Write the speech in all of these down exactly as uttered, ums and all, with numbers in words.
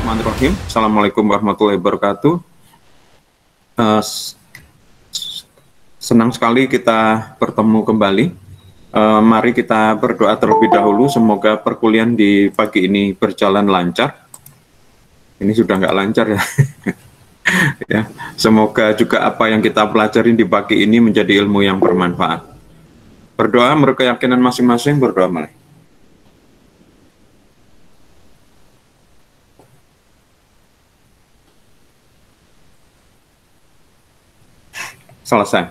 Bismillahirrahmanirrahim. Assalamualaikum warahmatullahi wabarakatuh. Uh, senang sekali kita bertemu kembali. Uh, mari kita berdoa terlebih dahulu. Semoga perkuliahan di pagi ini berjalan lancar. Ini sudah nggak lancar ya. Ya. Semoga juga apa yang kita pelajari di pagi ini menjadi ilmu yang bermanfaat. Berdoa menurut keyakinan masing-masing, berdoa mulai. Selesai.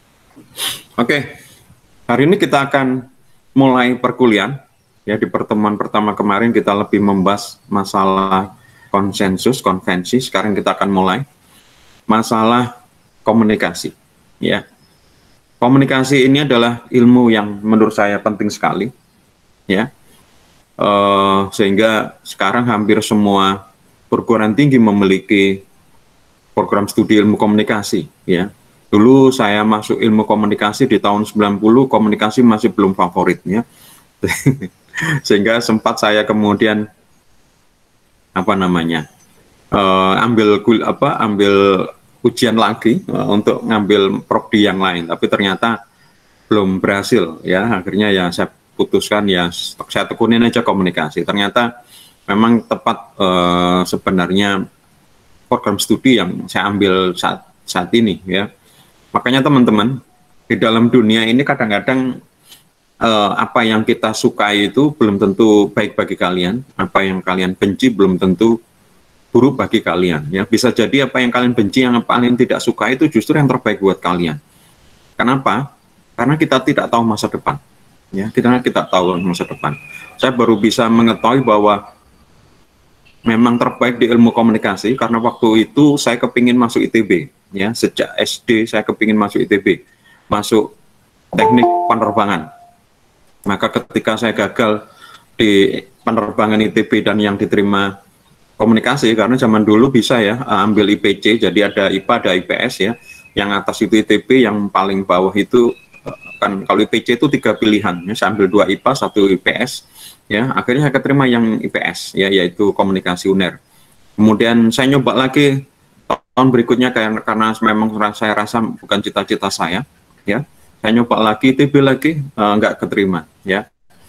Oke, hari ini kita akan mulai perkuliahan. Ya, di pertemuan pertama kemarin kita lebih membahas masalah konsensus, konvensi. Sekarang kita akan mulai masalah komunikasi. Ya, komunikasi ini adalah ilmu yang menurut saya penting sekali. Ya, uh, sehingga sekarang hampir semua perguruan tinggi memiliki program studi ilmu komunikasi. Ya. Dulu saya masuk ilmu komunikasi di tahun sembilan puluh, komunikasi masih belum favoritnya. Sehingga sempat saya kemudian apa namanya? Uh, ambil apa ambil ujian lagi uh, untuk ngambil prodi yang lain, tapi ternyata belum berhasil ya. Akhirnya ya saya putuskan ya saya tekunin aja komunikasi. Ternyata memang tepat uh, sebenarnya program studi yang saya ambil saat saat ini ya. Makanya teman-teman, di dalam dunia ini kadang-kadang eh, apa yang kita sukai itu belum tentu baik bagi kalian, apa yang kalian benci belum tentu buruk bagi kalian. Ya, bisa jadi apa yang kalian benci, yang paling tidak suka itu justru yang terbaik buat kalian. Kenapa? Karena kita tidak tahu masa depan. Ya, kita tidak tahu masa depan. Saya baru bisa mengetahui bahwa memang terbaik di ilmu komunikasi karena waktu itu saya kepingin masuk I T B. Ya, sejak S D saya kepingin masuk I T B, masuk teknik penerbangan. Maka ketika saya gagal di penerbangan I T B dan yang diterima komunikasi, karena zaman dulu bisa ya ambil I P C, jadi ada I P A, ada I P S ya. Yang atas itu I T B, yang paling bawah itu kan kalau I P C itu tiga pilihan. Ya, saya ambil dua I P A, satu I P S. Ya, akhirnya saya keterima yang I P S, ya, yaitu komunikasi U N E R. Kemudian saya nyoba lagi tahun berikutnya karena, karena memang saya rasa bukan cita-cita saya, ya, saya nyoba lagi I T B lagi uh, nggak keterima, ya.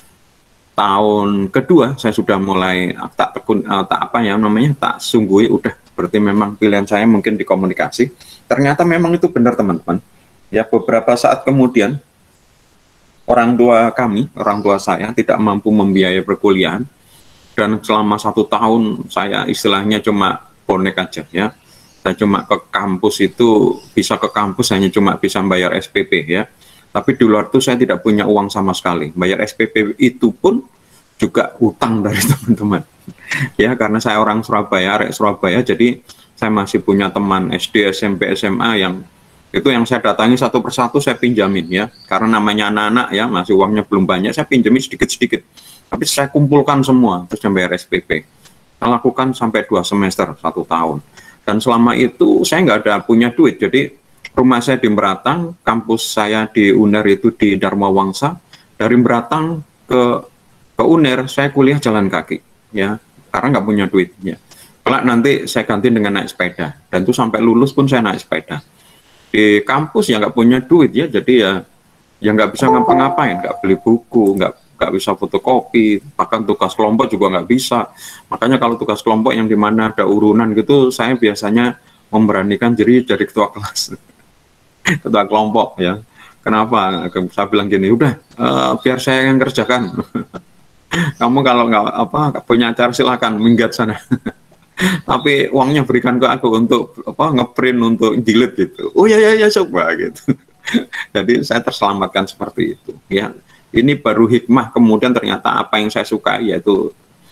Tahun kedua saya sudah mulai uh, tak tekun, uh, tak apa ya namanya, tak sunggui, udah berarti memang pilihan saya mungkin di komunikasi. Ternyata memang itu benar teman-teman. Ya, beberapa saat kemudian orang tua kami, orang tua saya tidak mampu membiayai perkuliahan dan selama satu tahun saya istilahnya cuma bonek aja ya. Saya cuma ke kampus itu, bisa ke kampus hanya cuma bisa bayar S P P ya. Tapi di luar itu saya tidak punya uang sama sekali. Bayar S P P itu pun juga utang dari teman-teman. Ya, karena saya orang Surabaya, arek Surabaya, jadi saya masih punya teman S D, S M P, S M A yang itu yang saya datangi satu persatu saya pinjamin ya. Karena namanya anak-anak ya, masih uangnya belum banyak, saya pinjamin sedikit-sedikit. Tapi saya kumpulkan semua, terus saya bayar S P P. Saya lakukan sampai dua semester, satu tahun. Dan selama itu saya nggak ada punya duit, jadi rumah saya di Meratang, kampus saya di U N E R itu di Dharma Wangsa. Dari Meratang ke ke U N E R saya kuliah jalan kaki, ya, karena nggak punya duit. Ya. Kalau nanti saya ganti dengan naik sepeda, dan itu sampai lulus pun saya naik sepeda. Di kampus ya nggak punya duit ya, jadi ya ya nggak bisa ngapa-ngapain, nggak beli buku, nggak nggak bisa fotokopi, bahkan tugas kelompok juga nggak bisa. Makanya kalau tugas kelompok yang dimana ada urunan gitu, saya biasanya memberanikan diri jadi ketua kelas, ketua kelompok ya. Kenapa? Saya bilang gini, udah uh, biar saya yang kerjakan. Kamu kalau nggak apa punya acara silahkan minggat sana. Tapi uangnya berikan ke aku untuk apa ngeprint untuk jilid gitu. Oh ya ya ya coba gitu. Jadi saya terselamatkan seperti itu ya. Ini baru hikmah, kemudian ternyata apa yang saya suka yaitu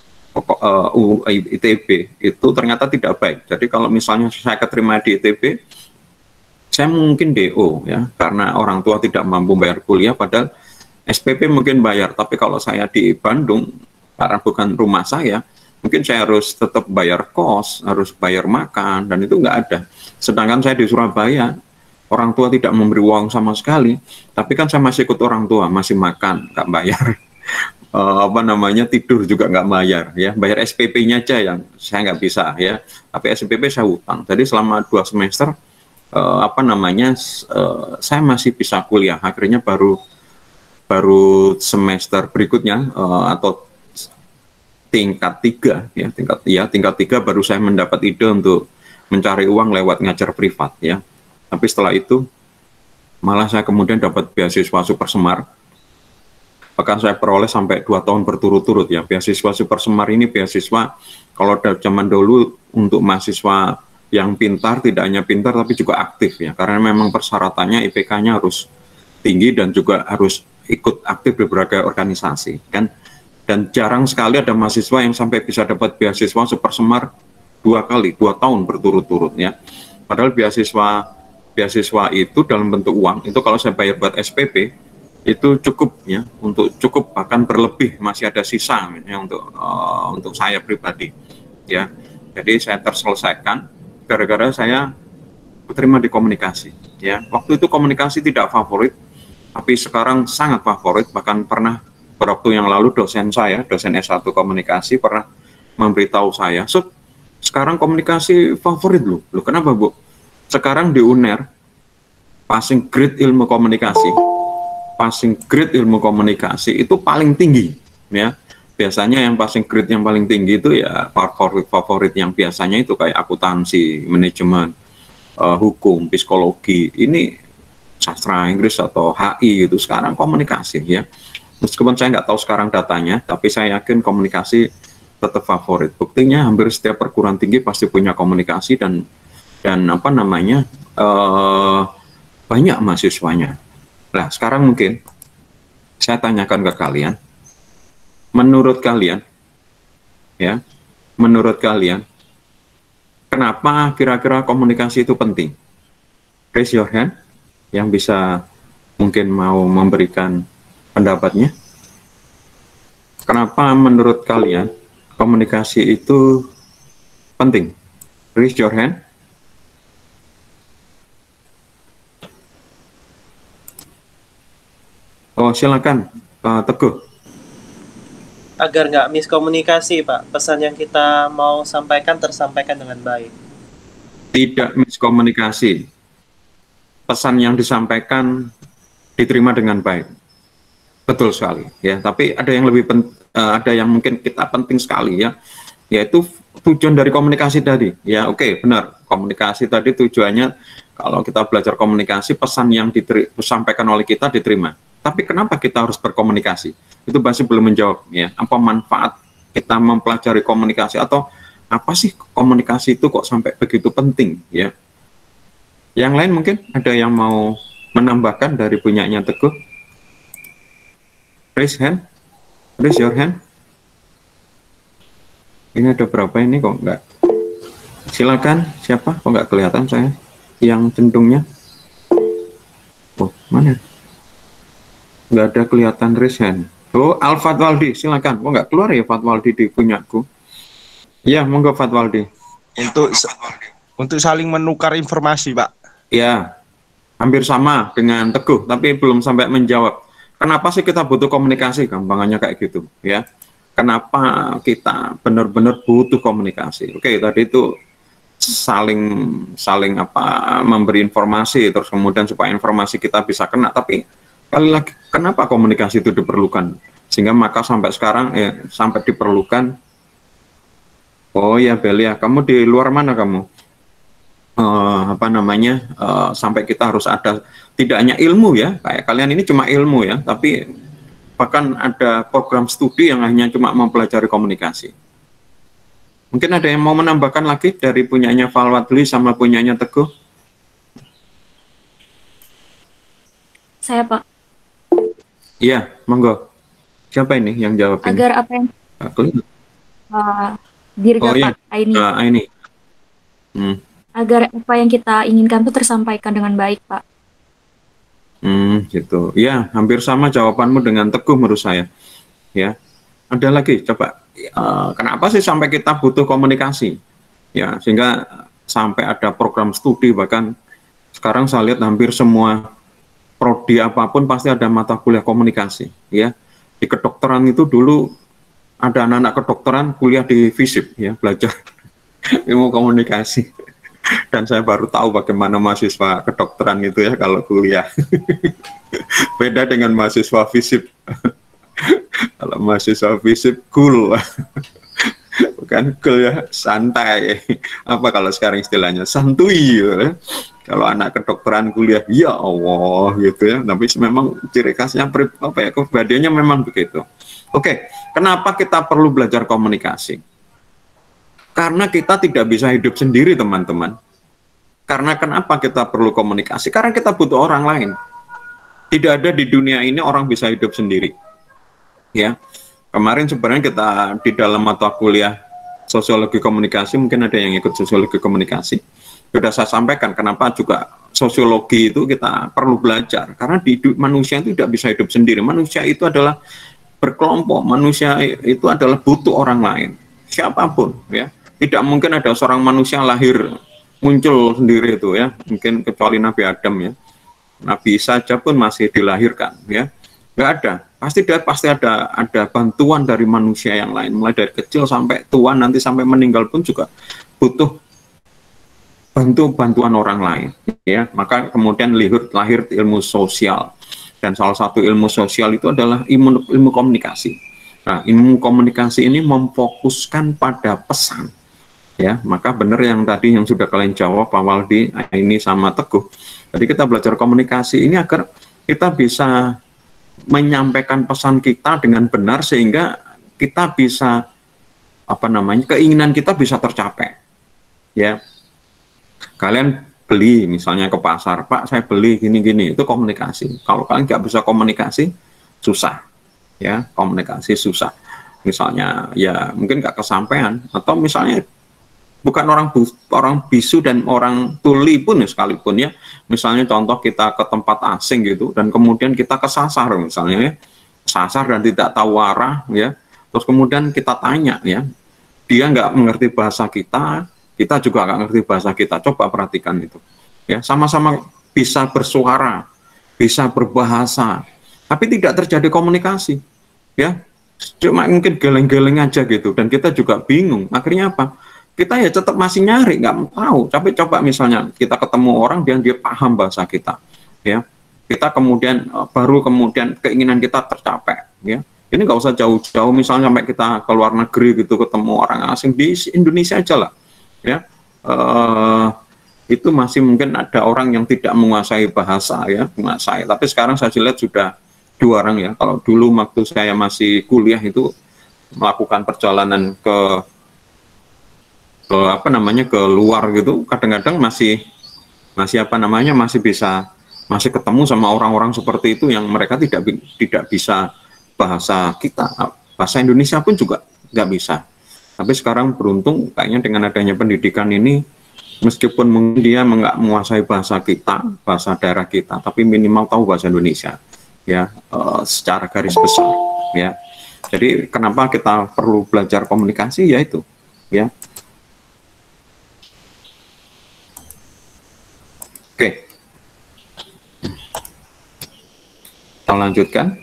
uh, I T B itu ternyata tidak baik. Jadi kalau misalnya saya keterima di I T B, saya mungkin D O ya, karena orang tua tidak mampu bayar kuliah, padahal S P P mungkin bayar. Tapi kalau saya di Bandung, karena bukan rumah saya, mungkin saya harus tetap bayar kos, harus bayar makan, dan itu nggak ada. Sedangkan saya di Surabaya, orang tua tidak memberi uang sama sekali, tapi kan saya masih ikut orang tua, masih makan, nggak bayar. uh, apa namanya tidur juga nggak bayar ya, bayar S P P-nya aja yang saya nggak bisa ya, tapi S P P saya utang. Jadi selama dua semester uh, apa namanya uh, saya masih bisa kuliah. Akhirnya baru baru semester berikutnya uh, atau tingkat tiga ya tingkat ya tingkat tiga baru saya mendapat ide untuk mencari uang lewat ngajar privat ya. Tapi setelah itu malah saya kemudian dapat beasiswa Super Semar. Bahkan saya peroleh sampai dua tahun berturut-turut ya. Beasiswa Super Semar ini beasiswa kalau dari zaman dulu untuk mahasiswa yang pintar, tidak hanya pintar tapi juga aktif ya. Karena memang persyaratannya I P K-nya harus tinggi dan juga harus ikut aktif di berbagai organisasi kan. Dan jarang sekali ada mahasiswa yang sampai bisa dapat beasiswa Super Semar dua kali, dua tahun berturut-turut ya. Padahal beasiswa beasiswa itu dalam bentuk uang itu kalau saya bayar buat S P P itu cukup ya, untuk cukup bahkan berlebih, masih ada sisa ya, untuk uh, untuk saya pribadi ya. Jadi saya terselesaikan gara-gara saya terima di komunikasi ya. Waktu itu komunikasi tidak favorit, tapi sekarang sangat favorit. Bahkan pernah waktu yang lalu dosen saya, dosen S satu komunikasi pernah memberitahu saya, "Sud, sekarang komunikasi favorit lu." Loh, kenapa, Bu? Sekarang di U N E R passing grade ilmu komunikasi, passing grade ilmu komunikasi itu paling tinggi ya. Biasanya yang passing grade yang paling tinggi itu ya favorit-favorit yang biasanya itu kayak akuntansi, manajemen, uh, hukum, psikologi. Ini sastra Inggris atau H I itu sekarang komunikasi ya. Meskipun saya nggak tahu sekarang datanya, tapi saya yakin komunikasi tetap favorit. Buktinya hampir setiap perguruan tinggi pasti punya komunikasi dan dan apa namanya uh, banyak mahasiswanya. Nah sekarang mungkin saya tanyakan ke kalian, menurut kalian ya, menurut kalian kenapa kira-kira komunikasi itu penting? Raise your hand yang bisa mungkin mau memberikan pendapatnya. Kenapa menurut kalian komunikasi itu penting? Raise your hand. Oh, silakan Pak Teguh. Agar nggak miskomunikasi, Pak. Pesan yang kita mau sampaikan tersampaikan dengan baik. Tidak miskomunikasi. Pesan yang disampaikan diterima dengan baik. Betul sekali ya. Tapi ada yang lebih pen, uh, ada yang mungkin kita penting sekali ya, yaitu tujuan dari komunikasi tadi. Ya, oke, okay, benar. Komunikasi tadi tujuannya kalau kita belajar komunikasi, pesan yang disampaikan oleh kita diterima. Tapi kenapa kita harus berkomunikasi? Itu pasti belum menjawab ya. Apa manfaat kita mempelajari komunikasi, atau apa sih komunikasi itu kok sampai begitu penting ya? Yang lain mungkin ada yang mau menambahkan dari punyanya Teguh? Raise hand, raise your hand. Ini ada berapa ini kok enggak? Silakan, siapa? Kok enggak kelihatan saya yang centungnya? Oh, mana? Nggak ada kelihatan raise hand. Oh, Al Fatwaldi, silakan. Oh, nggak keluar ya Fatwaldi di punyaku. Ya, monggo Fatwaldi. Untuk untuk saling menukar informasi, Pak. Ya, hampir sama dengan Teguh, tapi belum sampai menjawab. Kenapa sih kita butuh komunikasi? Gampangannya kayak gitu, ya. Kenapa kita benar-benar butuh komunikasi? Oke, tadi itu saling saling apa memberi informasi, terus kemudian supaya informasi kita bisa kena, tapi kali lagi, kenapa komunikasi itu diperlukan? Sehingga maka sampai sekarang, eh, sampai diperlukan. Oh ya Belia, kamu di luar mana kamu? Uh, apa namanya? Uh, sampai kita harus ada, tidak hanya ilmu ya, kayak kalian ini cuma ilmu ya, tapi bahkan ada program studi yang hanya cuma mempelajari komunikasi. Mungkin ada yang mau menambahkan lagi dari punyanya Falwadli sama punyanya Teguh? Saya, Pak. Iya, monggo. Siapa ini yang jawab ini? Agar apa yang uh, Dirga, oh, iya. Pak Aini. Uh, Aini. Hmm. Agar apa yang kita inginkan itu tersampaikan dengan baik, Pak. Hmm, gitu. Ya, hampir sama jawabanmu dengan Teguh menurut saya. Ya, ada lagi. Coba. Uh, kenapa sih sampai kita butuh komunikasi? Ya, sehingga sampai ada program studi, bahkan sekarang saya lihat hampir semua prodi apapun pasti ada mata kuliah komunikasi, ya. Di kedokteran itu dulu ada anak-anak kedokteran kuliah di FISIP ya, belajar ilmu komunikasi. Dan saya baru tahu bagaimana mahasiswa kedokteran itu ya kalau kuliah. Beda dengan mahasiswa FISIP. Kalau mahasiswa FISIP cool. Bukan cool ya, santai. Apa kalau sekarang istilahnya santuy ya. Kalau anak kedokteran kuliah, ya Allah gitu ya. Tapi memang ciri khasnya apa ya, kepribadiannya memang begitu. Oke, kenapa kita perlu belajar komunikasi? Karena kita tidak bisa hidup sendiri, teman-teman. Karena kenapa kita perlu komunikasi? Karena kita butuh orang lain. Tidak ada di dunia ini orang bisa hidup sendiri. Ya, kemarin sebenarnya kita di dalam mata kuliah sosiologi komunikasi, mungkin ada yang ikut sosiologi komunikasi. Sudah saya sampaikan kenapa juga sosiologi itu kita perlu belajar. Karena di manusia itu tidak bisa hidup sendiri. Manusia itu adalah berkelompok. Manusia itu adalah butuh orang lain. Siapapun ya. Tidak mungkin ada seorang manusia lahir muncul sendiri itu ya. Mungkin kecuali Nabi Adam ya. Nabi Isa saja pun masih dilahirkan ya. Nggak ada. Pasti dia pasti ada ada bantuan dari manusia yang lain. Mulai dari kecil sampai tua, nanti sampai meninggal pun juga butuh bantu bantuan orang lain ya. Maka kemudian lahir lahir ilmu sosial, dan salah satu ilmu sosial itu adalah ilmu ilmu komunikasi. Nah, ilmu komunikasi ini memfokuskan pada pesan ya. Maka benar yang tadi yang sudah kalian jawab Pak Waldi, ini sama Teguh. Jadi kita belajar komunikasi ini agar kita bisa menyampaikan pesan kita dengan benar sehingga kita bisa apa namanya keinginan kita bisa tercapai ya. Kalian beli misalnya ke pasar, Pak saya beli gini-gini, itu komunikasi. Kalau kalian nggak bisa komunikasi, susah ya, komunikasi susah. Misalnya ya mungkin nggak kesampaian, atau misalnya bukan orang orang bisu dan orang tuli pun ya, sekalipun ya. Misalnya contoh kita ke tempat asing gitu, dan kemudian kita kesasar misalnya ya, sasar dan tidak tahu arah ya, terus kemudian kita tanya ya, dia nggak mengerti bahasa kita, kita juga nggak ngerti bahasa kita. Coba perhatikan itu ya, sama-sama bisa bersuara, bisa berbahasa, tapi tidak terjadi komunikasi ya, cuma mungkin geleng-geleng aja gitu, dan kita juga bingung. Akhirnya apa? Kita ya tetap masih nyari, nggak tahu. Tapi coba misalnya kita ketemu orang dan dia paham bahasa kita ya, kita kemudian baru kemudian keinginan kita tercapai ya. Ini nggak usah jauh-jauh, misalnya sampai kita ke luar negeri gitu, ketemu orang asing di Indonesia aja lah ya, uh, itu masih mungkin ada orang yang tidak menguasai bahasa ya, menguasai. Tapi sekarang saya lihat sudah dua orang ya. Kalau dulu waktu saya masih kuliah itu melakukan perjalanan ke ke apa namanya ke luar gitu, kadang-kadang masih masih apa namanya masih bisa masih ketemu sama orang-orang seperti itu yang mereka tidak tidak bisa bahasa kita, bahasa Indonesia pun juga nggak bisa. Tapi sekarang beruntung kayaknya dengan adanya pendidikan ini, meskipun mungkin dia nggak menguasai bahasa kita, bahasa daerah kita, tapi minimal tahu bahasa Indonesia ya, uh, secara garis besar ya. Jadi kenapa kita perlu belajar komunikasi, yaitu ya. Oke, kita lanjutkan.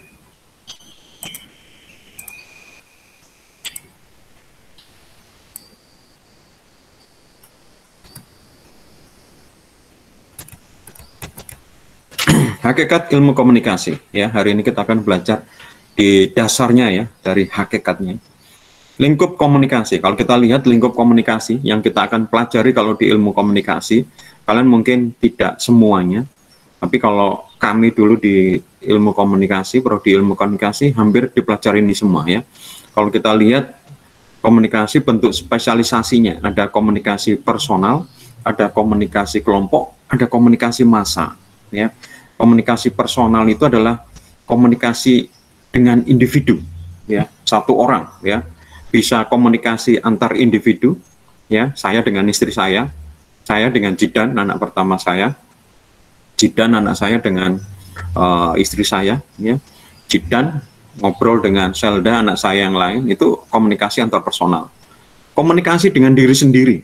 Hakikat ilmu komunikasi ya. Hari ini kita akan belajar di dasarnya ya, dari hakikatnya. Lingkup komunikasi. Kalau kita lihat lingkup komunikasi yang kita akan pelajari kalau di ilmu komunikasi, kalian mungkin tidak semuanya, tapi kalau kami dulu di ilmu komunikasi, prodi ilmu komunikasi, hampir dipelajari ini semua ya. Kalau kita lihat komunikasi bentuk spesialisasinya, ada komunikasi personal, ada komunikasi kelompok, ada komunikasi massa ya. Komunikasi personal itu adalah komunikasi dengan individu ya, satu orang ya. Bisa komunikasi antar individu ya, saya dengan istri saya, saya dengan Jidan anak pertama saya, Jidan anak saya dengan uh, istri saya ya, Jidan ngobrol dengan Selda anak saya yang lain, itu komunikasi antar personal. Komunikasi dengan diri sendiri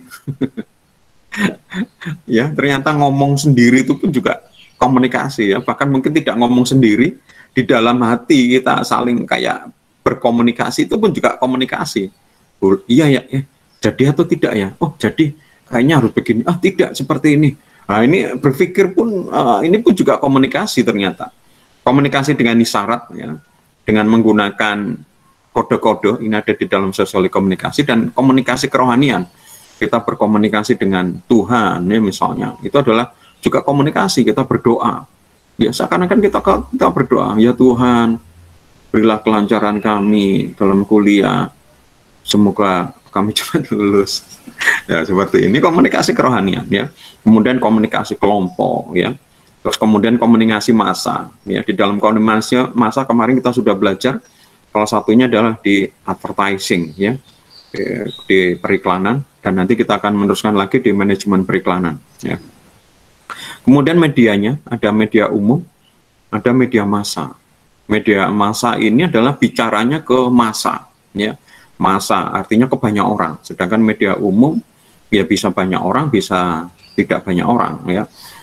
ya, ternyata ngomong sendiri itu pun juga komunikasi ya, bahkan mungkin tidak ngomong sendiri, di dalam hati kita saling kayak berkomunikasi, itu pun juga komunikasi. Oh, iya ya, ya, jadi atau tidak ya? Oh jadi kayaknya harus begini. Ah tidak, seperti ini. Nah ini berpikir pun uh, ini pun juga komunikasi ternyata. Komunikasi dengan isyarat ya, dengan menggunakan kode-kode, ini ada di dalam sosial komunikasi, dan komunikasi kerohanian. Kita berkomunikasi dengan Tuhan ya misalnya, itu adalah juga komunikasi, kita berdoa. Ya seakan-akan kita, kita berdoa, ya Tuhan, berilah kelancaran kami dalam kuliah, semoga kami cepat lulus. Ya seperti ini komunikasi kerohanian ya. Kemudian komunikasi kelompok ya. Terus kemudian komunikasi massa ya. Di dalam komunikasi massa kemarin kita sudah belajar, salah satunya adalah di advertising ya, di, di periklanan, dan nanti kita akan meneruskan lagi di manajemen periklanan ya. Kemudian medianya, ada media umum, ada media massa. Media massa ini adalah bicaranya ke massa ya. Massa artinya ke banyak orang, sedangkan media umum ya bisa banyak orang, bisa tidak banyak orang ya.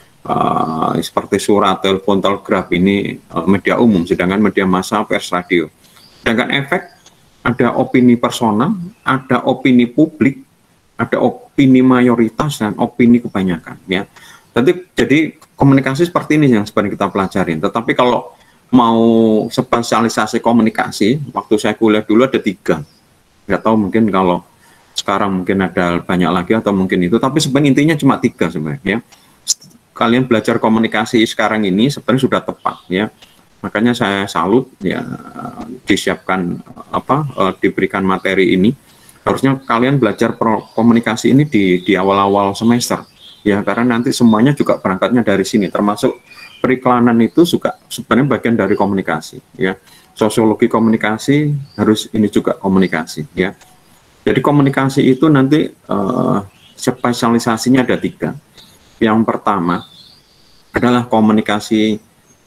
Uh, seperti surat, telepon, telegraf ini uh, media umum, sedangkan media massa pers, radio. Sedangkan efek ada opini personal, ada opini publik, ada opini mayoritas, dan opini kebanyakan ya. Jadi, jadi komunikasi seperti ini yang sebenarnya kita pelajarin. Tetapi kalau mau spesialisasi komunikasi, waktu saya kuliah dulu ada tiga. Nggak tahu mungkin kalau sekarang mungkin ada banyak lagi atau mungkin itu. Tapi sebenarnya intinya cuma tiga sebenarnya. Ya. Kalian belajar komunikasi sekarang ini sebenarnya sudah tepat ya. Makanya saya salut ya, disiapkan apa, diberikan materi ini. Harusnya kalian belajar pro komunikasi ini di di awal-awal semester. Ya, karena nanti semuanya juga berangkatnya dari sini, termasuk periklanan itu juga sebenarnya bagian dari komunikasi ya. Sosiologi komunikasi harus ini juga komunikasi ya. Jadi komunikasi itu nanti uh, spesialisasinya ada tiga. Yang pertama adalah komunikasi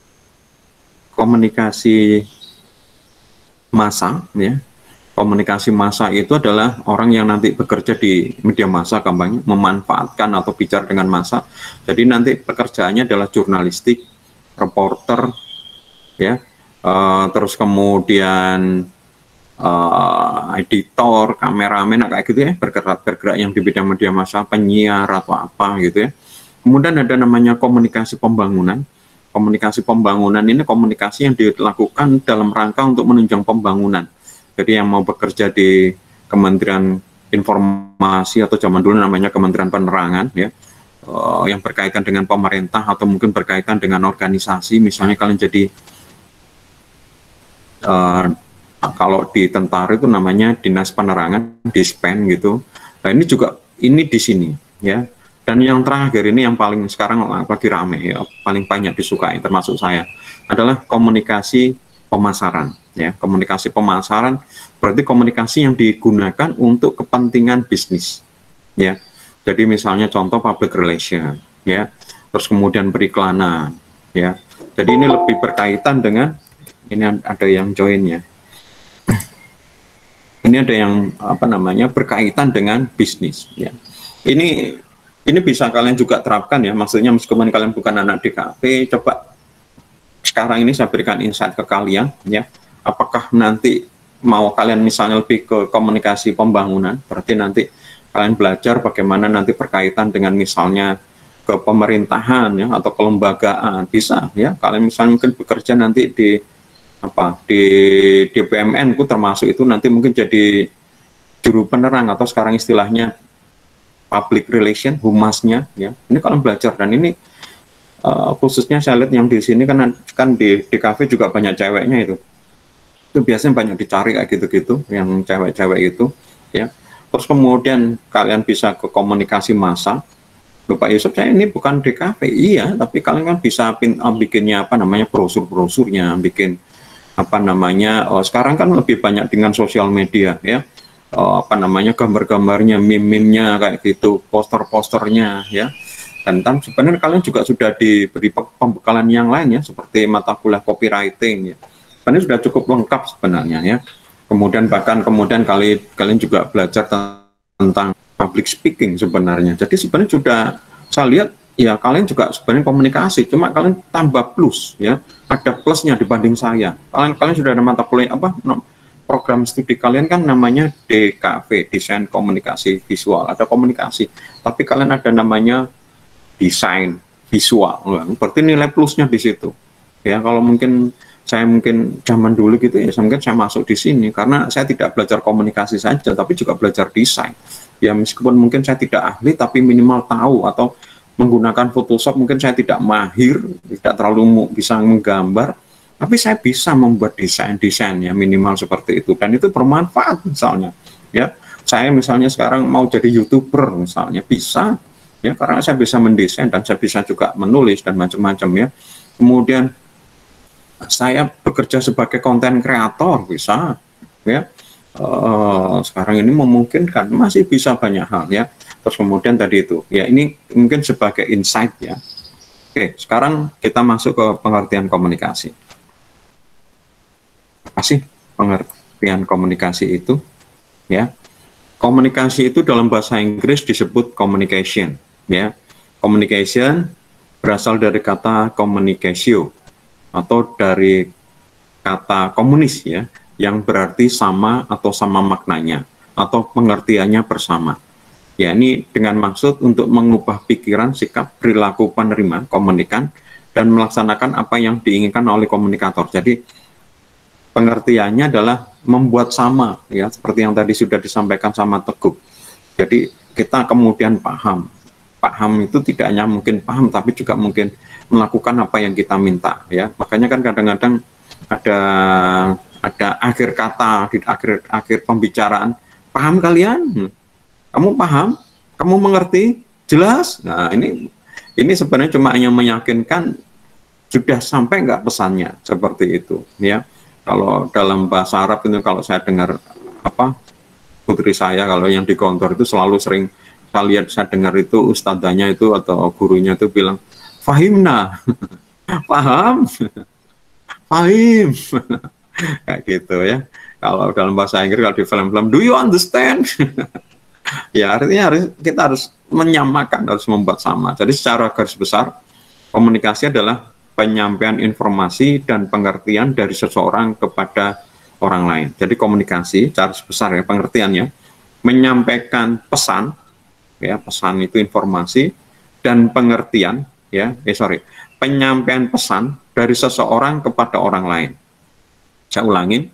komunikasi massa ya. Komunikasi massa itu adalah orang yang nanti bekerja di media massa, gampangnya memanfaatkan atau bicara dengan massa. Jadi nanti pekerjaannya adalah jurnalistik, reporter, ya, uh, terus kemudian uh, editor, kameramen, kayak gitu ya, bergerak-bergerak yang di bidang media massa, penyiar atau apa gitu ya. Kemudian ada namanya komunikasi pembangunan. Komunikasi pembangunan ini komunikasi yang dilakukan dalam rangka untuk menunjang pembangunan. Jadi yang mau bekerja di Kementerian Informasi atau zaman dulu namanya Kementerian Penerangan ya, uh, yang berkaitan dengan pemerintah atau mungkin berkaitan dengan organisasi, misalnya kalian jadi uh, kalau di tentara itu namanya Dinas Penerangan, Dispen gitu. Nah ini juga ini di sini ya. Dan yang terakhir ini yang paling sekarang lagi rame ya, paling banyak disukai termasuk saya, adalah komunikasi pemasaran ya. Komunikasi pemasaran berarti komunikasi yang digunakan untuk kepentingan bisnis ya. Jadi misalnya contoh public relation ya, terus kemudian periklanan ya. Jadi ini lebih berkaitan dengan, ini ada yang join ya, ini ada yang apa namanya berkaitan dengan bisnis ya. Ini ini bisa kalian juga terapkan ya, maksudnya meskipun kalian bukan anak D K P, coba sekarang ini saya berikan insight ke kalian ya. Apakah nanti mau kalian misalnya lebih ke komunikasi pembangunan, berarti nanti kalian belajar bagaimana nanti berkaitan dengan misalnya ke pemerintahan ya, atau kelembagaan, bisa ya. Kalian misalnya mungkin bekerja nanti di apa di D P M N ku termasuk itu, nanti mungkin jadi juru penerang atau sekarang istilahnya public relation, humasnya ya. Ini kalian belajar, dan ini uh, khususnya saya lihat yang di sini kan kan di di kafe juga banyak ceweknya itu. Itu biasanya banyak dicari kayak gitu-gitu, yang cewek-cewek itu ya. Terus kemudian kalian bisa ke komunikasi massa. Loh Pak Yusuf, saya ini bukan D K P, iya, tapi kalian kan bisa pin, uh, bikinnya apa namanya brosur-brosurnya, bikin apa namanya, uh, sekarang kan lebih banyak dengan sosial media ya, uh, apa namanya gambar-gambarnya, meme-nya kayak gitu, poster-posternya ya. Dan kan sebenarnya kalian juga sudah diberi pembekalan yang lain ya, seperti mata kuliah copywriting ya. Sebenarnya sudah cukup lengkap sebenarnya ya. Kemudian bahkan kemudian kali kalian juga belajar tentang public speaking sebenarnya. Jadi sebenarnya sudah saya lihat ya kalian juga sebenarnya komunikasi, cuma kalian tambah plus ya, ada plusnya dibanding saya. Kalian kalian sudah ada mata kuliah apa no, program studi kalian kan namanya D K V, desain komunikasi visual, ada komunikasi, tapi kalian ada namanya desain visual, berarti nilai plusnya di situ. Ya kalau mungkin saya mungkin zaman dulu gitu ya, mungkin saya masuk di sini karena saya tidak belajar komunikasi saja, tapi juga belajar desain. Ya meskipun mungkin saya tidak ahli, tapi minimal tahu, atau menggunakan Photoshop mungkin saya tidak mahir, tidak terlalu bisa menggambar, tapi saya bisa membuat desain-desain ya minimal seperti itu, dan itu bermanfaat misalnya. Ya saya misalnya sekarang mau jadi YouTuber misalnya bisa, ya karena saya bisa mendesain dan saya bisa juga menulis dan macam-macam ya. Kemudian saya bekerja sebagai konten kreator bisa, ya. Uh, sekarang ini memungkinkan, masih bisa banyak hal ya. Terus kemudian tadi itu ya, ini mungkin sebagai insight ya. Oke, sekarang kita masuk ke pengertian komunikasi. Apa sih pengertian komunikasi itu ya? Komunikasi itu dalam bahasa Inggris disebut communication ya. Communication berasal dari kata communicatio atau dari kata komunis ya, yang berarti sama atau sama maknanya atau pengertiannya bersama. Ya, ini dengan maksud untuk mengubah pikiran, sikap, perilaku penerima, komunikan, dan melaksanakan apa yang diinginkan oleh komunikator. Jadi pengertiannya adalah membuat sama, ya, seperti yang tadi sudah disampaikan sama Teguh. Jadi kita kemudian paham. Paham itu tidak hanya mungkin paham, tapi juga mungkin melakukan apa yang kita minta, ya. Makanya kan kadang-kadang ada ada akhir kata di akhir akhir pembicaraan, paham kalian? Kamu paham? Kamu mengerti? Jelas? Nah, ini ini sebenarnya cuma hanya meyakinkan sudah sampai nggak pesannya, seperti itu, ya. Kalau dalam bahasa Arab itu, kalau saya dengar apa putri saya kalau yang di kantor itu selalu sering saya lihat, saya dengar itu ustadzanya itu atau gurunya itu bilang fahimna, paham, fahim, kayak gitu ya. Kalau dalam bahasa Inggris, kalau di film-film, do you understand? Ya artinya harus kita harus menyamakan, harus membuat sama. Jadi secara garis besar komunikasi adalah penyampaian informasi dan pengertian dari seseorang kepada orang lain. Jadi komunikasi secara besar ya pengertiannya menyampaikan pesan, ya pesan itu informasi, dan pengertian ya eh sorry penyampaian pesan dari seseorang kepada orang lain. Saya ulangin,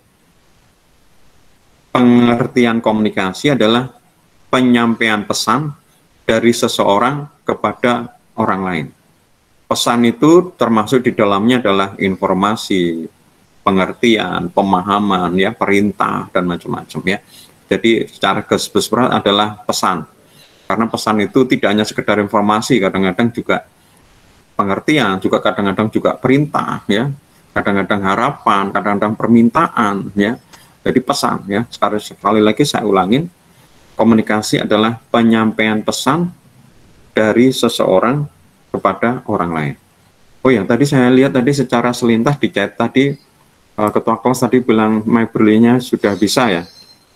pengertian komunikasi adalah penyampaian pesan dari seseorang kepada orang lain. Pesan itu termasuk di dalamnya adalah informasi, pengertian, pemahaman, ya perintah dan macam-macam ya. Jadi secara garis besar adalah pesan. Karena pesan itu tidak hanya sekedar informasi, kadang-kadang juga pengertian, juga kadang-kadang juga perintah ya, kadang-kadang harapan, kadang-kadang permintaan ya. Jadi pesan ya. Sekali sekali lagi saya ulangin, komunikasi adalah penyampaian pesan dari seseorang kepada orang lain. Oh ya, tadi saya lihat tadi secara selintas di chat tadi uh, ketua kelas tadi bilang MyBrilliant-nya sudah bisa ya.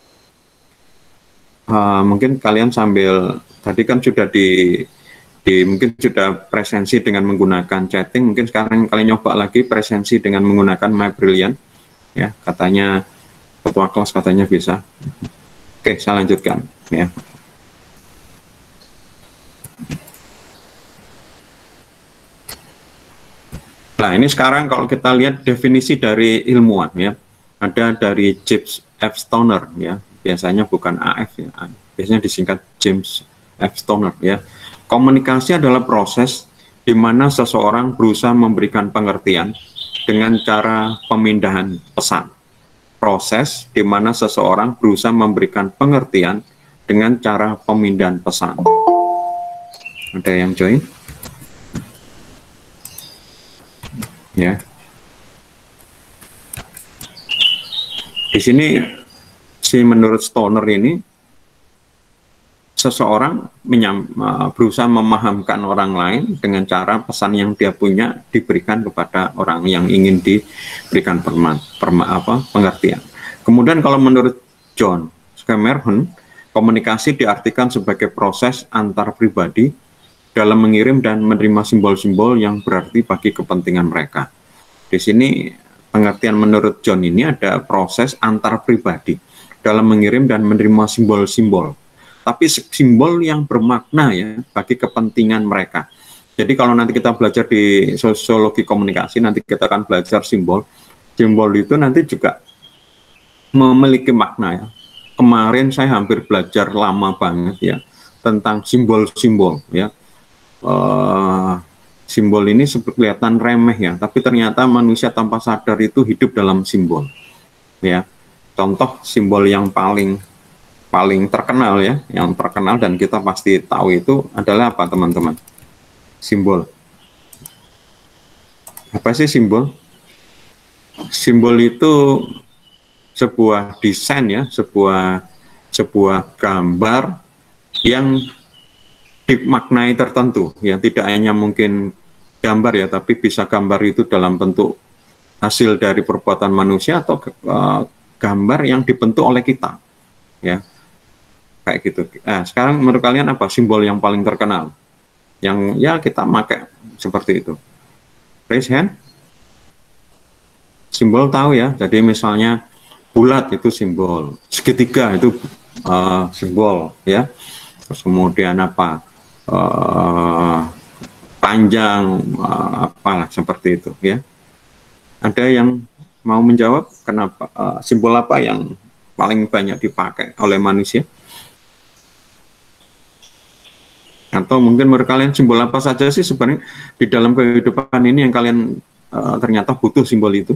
Uh, mungkin kalian sambil tadi kan sudah di, di mungkin sudah presensi dengan menggunakan chatting, mungkin sekarang kalian nyoba lagi presensi dengan menggunakan MyBrilliant ya, katanya ketua kelas katanya bisa. Oke, saya lanjutkan ya. Nah, ini sekarang kalau kita lihat definisi dari ilmuwan ya, ada dari James F. Stoner ya, biasanya bukan A F ya, biasanya disingkat James F. Stoner ya. Komunikasi adalah proses di mana seseorang berusaha memberikan pengertian dengan cara pemindahan pesan. Proses di mana seseorang berusaha memberikan pengertian dengan cara pemindahan pesan. Ada yang join? Ya. Di sini si menurut Stoner ini seseorang menyam, berusaha memahamkan orang lain dengan cara pesan yang dia punya diberikan kepada orang yang ingin diberikan perma, perma, apa, pengertian. Kemudian kalau menurut John Scamerhon, komunikasi diartikan sebagai proses antar pribadi dalam mengirim dan menerima simbol-simbol yang berarti bagi kepentingan mereka. Di sini pengertian menurut John ini ada proses antar pribadi dalam mengirim dan menerima simbol-simbol, tapi simbol yang bermakna ya bagi kepentingan mereka. Jadi kalau nanti kita belajar di sosiologi komunikasi, nanti kita akan belajar simbol. Simbol itu nanti juga memiliki makna ya. Kemarin saya hampir belajar lama banget ya tentang simbol-simbol ya. Uh, simbol ini kelihatan remeh ya, tapi ternyata manusia tanpa sadar itu hidup dalam simbol ya. Contoh simbol yang paling paling terkenal ya, yang terkenal dan kita pasti tahu itu adalah apa teman-teman? Simbol. Apa sih simbol? Simbol itu sebuah desain ya, sebuah sebuah gambar yang dimaknai tertentu ya, tidak hanya mungkin gambar ya, tapi bisa gambar itu dalam bentuk hasil dari perbuatan manusia atau uh, gambar yang dibentuk oleh kita ya, kayak gitu. Nah, sekarang menurut kalian apa simbol yang paling terkenal yang ya kita pakai seperti itu? Raise hand. Simbol tahu ya, jadi misalnya bulat itu simbol, segitiga itu uh, simbol ya, terus kemudian apa uh, panjang uh, apalah seperti itu ya. Ada yang mau menjawab kenapa uh, simbol apa yang paling banyak dipakai oleh manusia? Atau mungkin menurut kalian simbol apa saja sih sebenarnya di dalam kehidupan ini yang kalian uh, ternyata butuh simbol itu?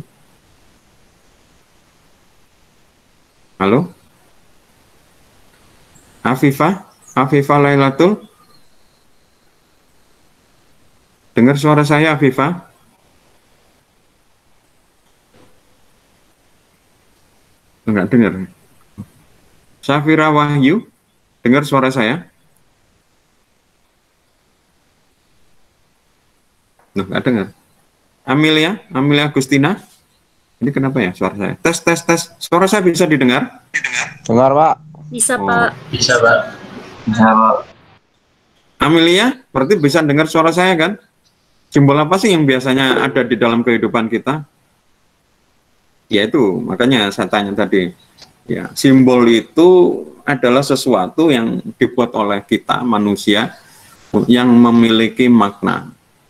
Halo? Afifah? Afifah Lailatul? Dengar suara saya Afifah? Enggak dengar. Safira Wahyu? Dengar suara saya? Loh, nggak dengar. Amelia, Amelia Agustina. Ini kenapa ya suara saya? Tes, tes, tes. Suara saya bisa didengar? Dengar, Pak. Bisa, Oh. Pak. Bisa, Pak. Bisa, Pak. Amelia, berarti bisa dengar suara saya kan? Simbol apa sih yang biasanya ada di dalam kehidupan kita? Ya itu, makanya saya tanya tadi. Ya, simbol itu adalah sesuatu yang dibuat oleh kita, manusia, yang memiliki makna.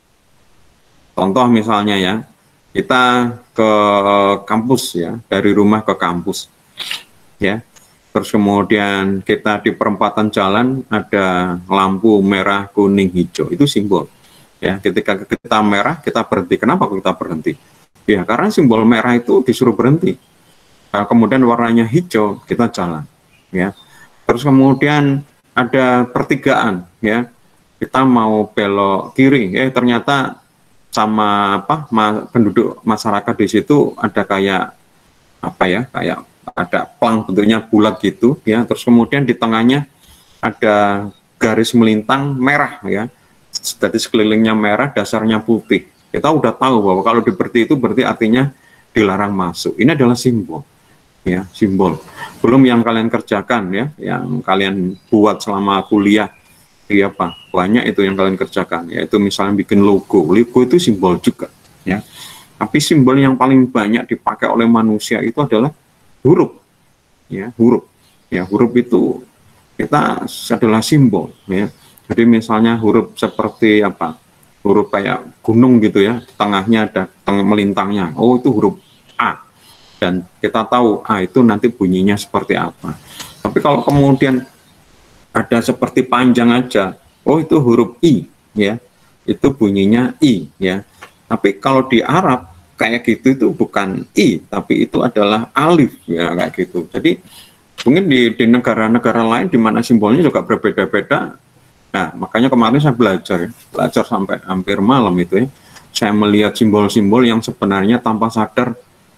Contoh misalnya ya, kita ke kampus ya, dari rumah ke kampus ya, terus kemudian kita di perempatan jalan ada lampu merah, kuning, hijau, itu simbol ya. Ketika kita merah kita berhenti. Kenapa kita berhenti? Ya karena simbol merah itu disuruh berhenti. Nah, kemudian warnanya hijau, kita jalan ya. Terus kemudian ada pertigaan ya, kita mau belok kiri, eh ternyata sama apa ma, penduduk masyarakat di situ ada kayak apa ya, kayak ada plang bentuknya bulat gitu ya, terus kemudian di tengahnya ada garis melintang merah ya, jadi sekelilingnya merah, dasarnya putih. Kita udah tahu bahwa kalau diberhenti itu berarti artinya dilarang masuk. Ini adalah simbol ya, simbol. Belum yang kalian kerjakan ya, yang kalian buat selama kuliah. Iya Pak, banyak itu yang kalian kerjakan, yaitu misalnya bikin logo. Logo itu simbol juga ya. Tapi simbol yang paling banyak dipakai oleh manusia itu adalah huruf ya, huruf ya. Huruf itu kita adalah simbol ya. Jadi misalnya huruf seperti apa, huruf kayak gunung gitu ya, tengahnya ada tengah melintangnya, oh itu huruf A, dan kita tahu A itu nanti bunyinya seperti apa. Tapi kalau kemudian ada seperti panjang aja, oh itu huruf I ya, itu bunyinya I ya. Tapi kalau di Arab kayak gitu itu bukan I, tapi itu adalah alif ya, kayak gitu. Jadi mungkin di di negara-negara lain di mana simbolnya juga berbeda-beda. Nah makanya kemarin saya belajar belajar sampai hampir malam itu ya, saya melihat simbol-simbol yang sebenarnya tanpa sadar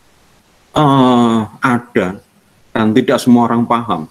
uh, ada dan tidak semua orang paham.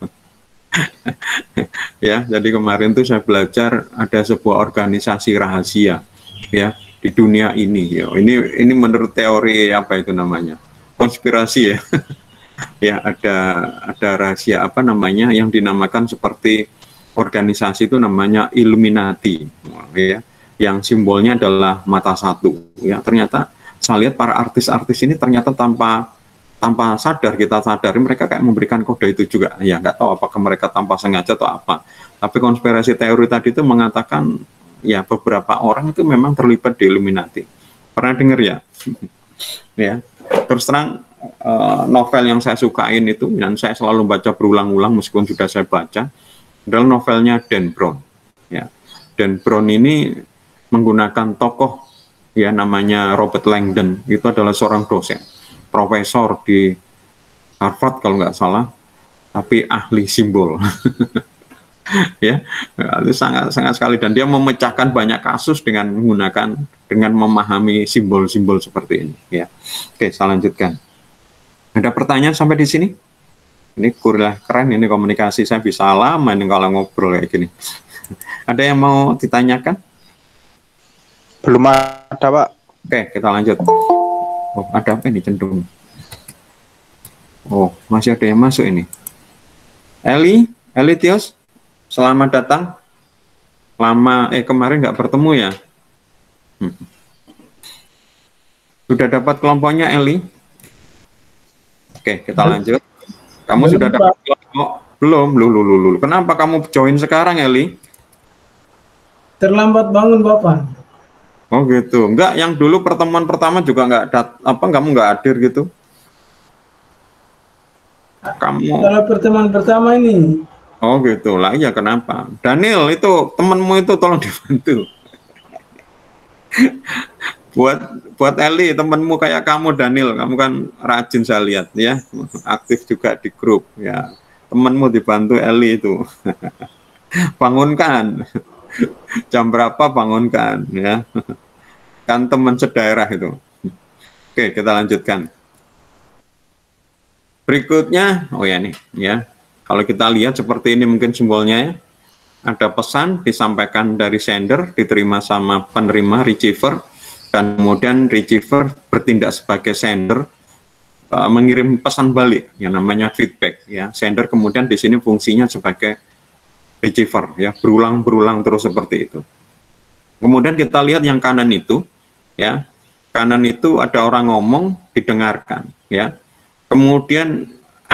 Ya, jadi kemarin tuh saya belajar ada sebuah organisasi rahasia ya di dunia ini ya. Ini ini menurut teori apa itu namanya? Konspirasi ya. Ya, ada ada rahasia apa namanya yang dinamakan seperti organisasi itu namanya Illuminati, ya, yang simbolnya adalah mata satu. Ya, ternyata saya lihat para artis-artis ini ternyata tanpa tanpa sadar, kita sadari mereka kayak memberikan kode itu juga. Ya, nggak tahu apakah mereka tanpa sengaja atau apa. Tapi konspirasi teori tadi itu mengatakan ya beberapa orang itu memang terlibat di Illuminati. Pernah dengar ya? Ya, terus terang uh, novel yang saya sukain itu dan saya selalu baca berulang-ulang meskipun sudah saya baca adalah novelnya Dan Brown. Ya, Dan Brown ini menggunakan tokoh ya namanya Robert Langdon, itu adalah seorang dosen, profesor di Harvard kalau nggak salah, tapi ahli simbol. Ya, itu sangat sangat sekali, dan dia memecahkan banyak kasus dengan menggunakan dengan memahami simbol-simbol seperti ini. Ya, oke, saya lanjutkan. Ada pertanyaan sampai di sini? Ini kurang keren ini komunikasi, saya bisa lama ini kalau ngobrol kayak gini. Ada yang mau ditanyakan? Belum ada, Pak. Oke, kita lanjut. Oh, ada apa ini cenderung? Oh, masih ada yang masuk ini. Eli, Eli Tios, selamat datang. Lama, eh kemarin nggak bertemu ya? Hmm. Sudah dapat kelompoknya, Eli? Oke, kita lanjut. Kamu belum, sudah dapat kelompok? Belum, lulu, lulu. Kenapa kamu join sekarang, Eli? Terlambat bangun, Bapak. Oh gitu. Enggak, yang dulu pertemuan pertama juga enggak dat apa kamu enggak hadir gitu? Kamu Kalau pertemuan pertama ini. Oh gitu. Lah iya, kenapa? Daniel itu temanmu itu tolong dibantu. buat buat Eli, temanmu kayak kamu Daniel, kamu kan rajin saya lihat ya, aktif juga di grup ya. Temanmu dibantu Eli itu. Bangunkan. Jam berapa bangunkan ya, kan teman sedaerah itu. Oke, kita lanjutkan berikutnya. Oh ya nih ya, kalau kita lihat seperti ini mungkin simbolnya ya, ada pesan disampaikan dari sender, diterima sama penerima receiver, dan kemudian receiver bertindak sebagai sender, uh, mengirim pesan balik yang namanya feedback ya. Sender kemudian di sini fungsinya sebagai receiver ya, berulang-berulang terus seperti itu. Kemudian kita lihat yang kanan itu ya, kanan itu ada orang ngomong didengarkan ya. Kemudian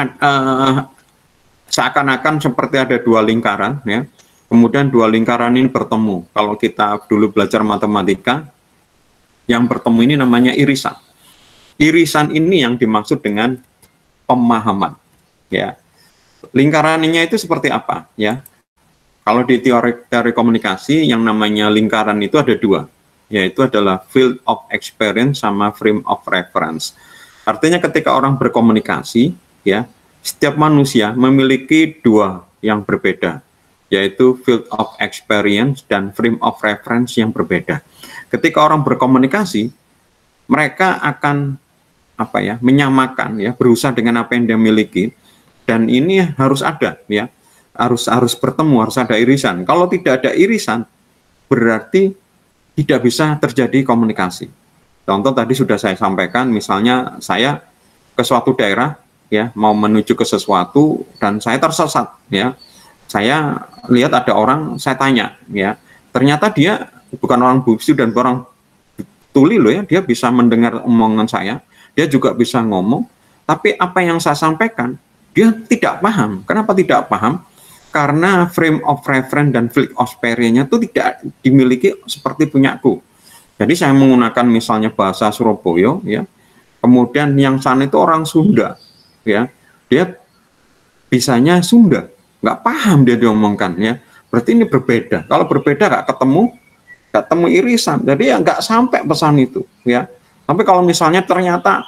uh, seakan-akan seperti ada dua lingkaran ya. Kemudian dua lingkaran ini bertemu. Kalau kita dulu belajar matematika, yang bertemu ini namanya irisan. Irisan ini yang dimaksud dengan pemahaman ya. Lingkarannya itu seperti apa ya? Kalau di teori, teori komunikasi yang namanya lingkaran itu ada dua, yaitu adalah field of experience sama frame of reference. Artinya ketika orang berkomunikasi, ya, setiap manusia memiliki dua yang berbeda, yaitu field of experience dan frame of reference yang berbeda. Ketika orang berkomunikasi, mereka akan apa ya, menyamakan ya, berusaha dengan apa yang dia miliki, dan ini harus ada ya. harus harus bertemu, harus ada irisan. Kalau tidak ada irisan, berarti tidak bisa terjadi komunikasi. Contoh tadi sudah saya sampaikan, misalnya saya ke suatu daerah ya, mau menuju ke sesuatu dan saya tersesat ya. Saya lihat ada orang, saya tanya ya. Ternyata dia bukan orang bisu dan orang tuli loh ya, dia bisa mendengar omongan saya, dia juga bisa ngomong, tapi apa yang saya sampaikan dia tidak paham. Kenapa tidak paham? Karena frame of reference dan field of experience-nya itu tidak dimiliki seperti punyaku. Jadi saya menggunakan misalnya bahasa Surabaya, ya. Kemudian yang sana itu orang Sunda, ya. Dia bisanya Sunda, nggak paham dia diomongkan, ya. Berarti ini berbeda. Kalau berbeda nggak ketemu, nggak ketemu irisan. Jadi ya nggak sampai pesan itu, ya. Tapi kalau misalnya ternyata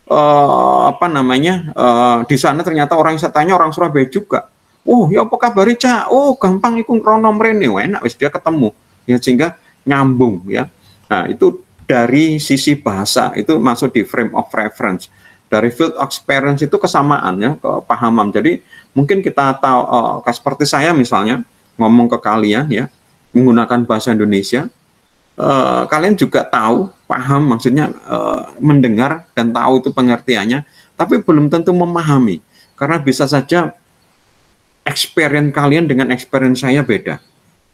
eh, apa namanya eh, di sana ternyata orang yang saya tanya orang Surabaya juga. Oh, ya apa kabar Ca? Oh, gampang iku rono mrene, enak wis dia ketemu. Ya sehingga nyambung ya. Nah, itu dari sisi bahasa itu masuk di frame of reference. Dari field of experience itu kesamaan ya, kepahaman. Jadi mungkin kita tahu uh, seperti saya misalnya ngomong ke kalian ya menggunakan bahasa Indonesia, uh, kalian juga tahu, paham maksudnya uh, mendengar dan tahu itu pengertiannya, tapi belum tentu memahami. Karena bisa saja experience kalian dengan experience saya beda.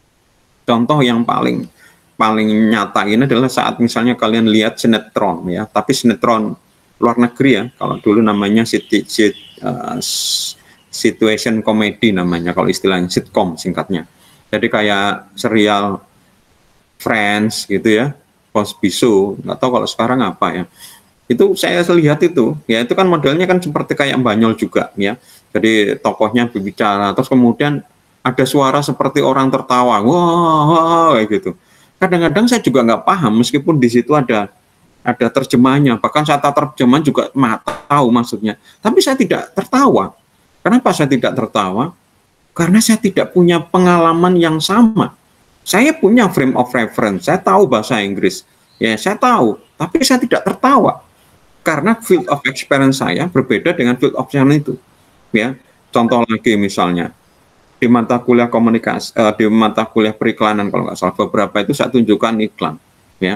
Contoh yang paling paling nyata ini adalah saat misalnya kalian lihat sinetron ya, tapi sinetron luar negeri ya, kalau dulu namanya sit, sit, uh, situation comedy namanya, kalau istilahnya sitcom singkatnya. Jadi kayak serial Friends gitu ya, Cosby Show, nggak tahu kalau sekarang apa ya. Itu saya lihat itu, ya itu kan modelnya kan seperti kayak Banyol juga ya. Jadi tokohnya berbicara, terus kemudian ada suara seperti orang tertawa, wah, kayak gitu. Kadang-kadang saya juga nggak paham, meskipun di situ ada ada terjemahnya, bahkan saat terjemahan juga tahu maksudnya. Tapi saya tidak tertawa. Kenapa saya tidak tertawa? Karena saya tidak punya pengalaman yang sama. Saya punya frame of reference, saya tahu bahasa Inggris, ya saya tahu, tapi saya tidak tertawa. Karena field of experience saya berbeda dengan field of experience itu. Ya, contoh lagi misalnya di mata kuliah komunikasi, uh, di mata kuliah periklanan kalau nggak salah beberapa itu saya tunjukkan iklan. Ya,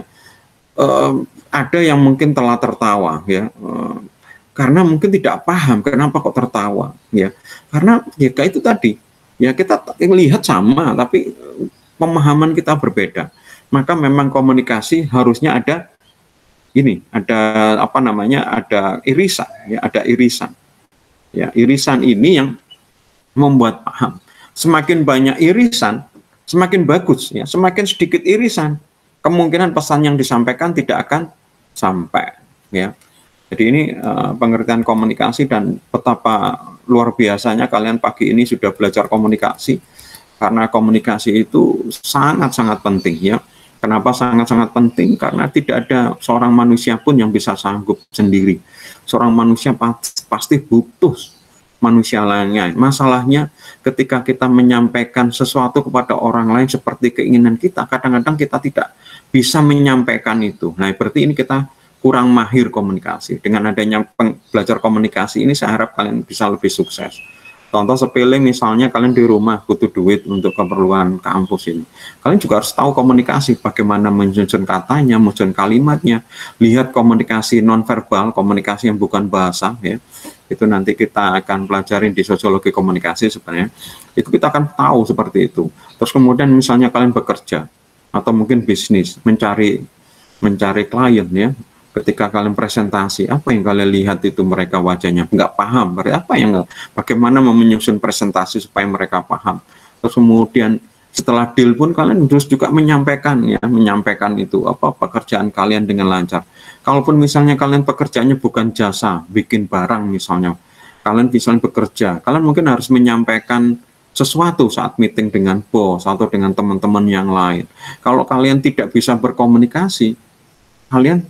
uh, ada yang mungkin telah tertawa, ya, uh, karena mungkin tidak paham kenapa kok tertawa. Ya, karena ya kayak itu tadi. Ya kita lihat sama, tapi pemahaman kita berbeda. Maka memang komunikasi harusnya ada ini, ada apa namanya, ada irisan, ya, ada irisan. Ya, irisan ini yang membuat paham. Semakin banyak irisan, semakin bagus. Ya, semakin sedikit irisan, kemungkinan pesan yang disampaikan tidak akan sampai. Ya, jadi ini uh, pengertian komunikasi dan betapa luar biasanya kalian pagi ini sudah belajar komunikasi, karena komunikasi itu sangat-sangat penting. Ya. Kenapa sangat-sangat penting? Karena tidak ada seorang manusia pun yang bisa sanggup sendiri. Seorang manusia pasti butuh manusia lainnya. Masalahnya ketika kita menyampaikan sesuatu kepada orang lain seperti keinginan kita, kadang-kadang kita tidak bisa menyampaikan itu. Nah, berarti ini kita kurang mahir komunikasi. Dengan adanya belajar komunikasi ini, saya harap kalian bisa lebih sukses. Contoh sepele misalnya kalian di rumah butuh duit untuk keperluan kampus ini. Kalian juga harus tahu komunikasi, bagaimana menyusun katanya, menyusun kalimatnya, lihat komunikasi nonverbal, komunikasi yang bukan bahasa ya. Itu nanti kita akan pelajari di sosiologi komunikasi sebenarnya. Itu kita akan tahu seperti itu. Terus kemudian misalnya kalian bekerja atau mungkin bisnis, mencari mencari klien ya. Ketika kalian presentasi, apa yang kalian lihat itu mereka wajahnya nggak paham, apa yang bagaimana menyusun presentasi supaya mereka paham. Terus kemudian setelah deal pun kalian terus juga menyampaikan ya, menyampaikan itu apa pekerjaan kalian dengan lancar. Kalaupun misalnya kalian pekerjaannya bukan jasa, bikin barang misalnya, kalian misalnya bekerja, kalian mungkin harus menyampaikan sesuatu saat meeting dengan bos atau dengan teman-teman yang lain. Kalau kalian tidak bisa berkomunikasi, kalian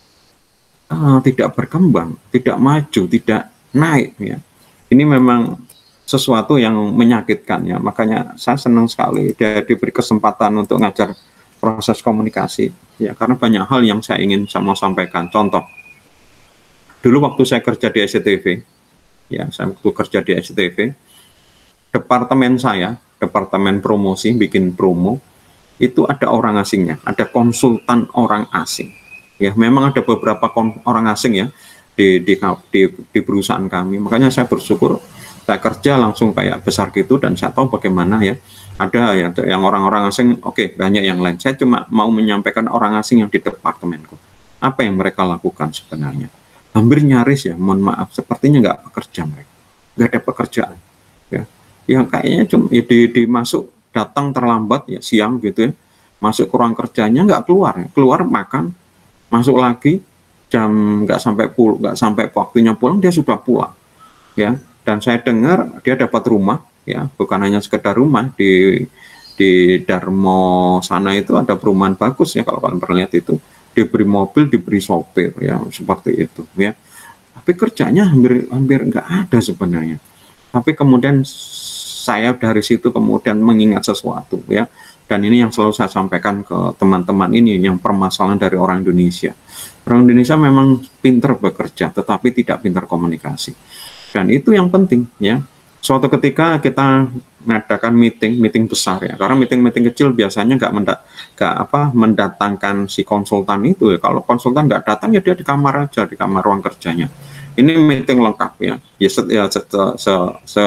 Uh, tidak berkembang, tidak maju, tidak naik ya. Ini memang sesuatu yang menyakitkan ya. Makanya saya senang sekali dia diberi kesempatan untuk ngajar proses komunikasi ya, karena banyak hal yang saya ingin saya mau sampaikan. Contoh, dulu waktu saya kerja di S C T V ya, saya waktu kerja di S C T V, departemen saya, departemen promosi, bikin promo, itu ada orang asingnya, ada konsultan orang asing. Ya, memang ada beberapa orang asing ya di, di, di, di perusahaan kami. Makanya saya bersyukur saya kerja langsung kayak besar gitu dan saya tahu bagaimana ya. Ada ya yang orang-orang asing, oke okay, banyak yang lain. Saya cuma mau menyampaikan orang asing yang di departemenku. Apa yang mereka lakukan sebenarnya? Hampir nyaris ya, mohon maaf, sepertinya nggak bekerja mereka, nggak ada pekerjaan. Ya, yang kayaknya cuma ya, di, di masuk datang terlambat ya siang gitu ya, masuk ke ruang kerjanya nggak keluar, keluar makan. Masuk lagi jam nggak sampai pul nggak sampai waktunya pulang dia sudah pulang ya. Dan saya dengar dia dapat rumah ya, bukan hanya sekedar rumah, di di Darmo sana itu ada perumahan bagus ya, kalau kalian pernah lihat itu, diberi mobil, diberi sopir ya, seperti itu ya. Tapi kerjanya hampir hampir nggak ada sebenarnya. Tapi kemudian saya dari situ kemudian mengingat sesuatu ya. Dan ini yang selalu saya sampaikan ke teman-teman ini, yang permasalahan dari orang Indonesia. Orang Indonesia memang pintar bekerja, tetapi tidak pintar komunikasi. Dan itu yang penting ya. Suatu ketika kita mengadakan meeting, meeting besar ya. Karena meeting-meeting kecil biasanya nggak mendat, nggak apa mendatangkan si konsultan itu ya. Kalau konsultan nggak datang ya dia di kamar aja, di kamar ruang kerjanya. Ini meeting lengkap ya. Ya, se, ya se, se, se,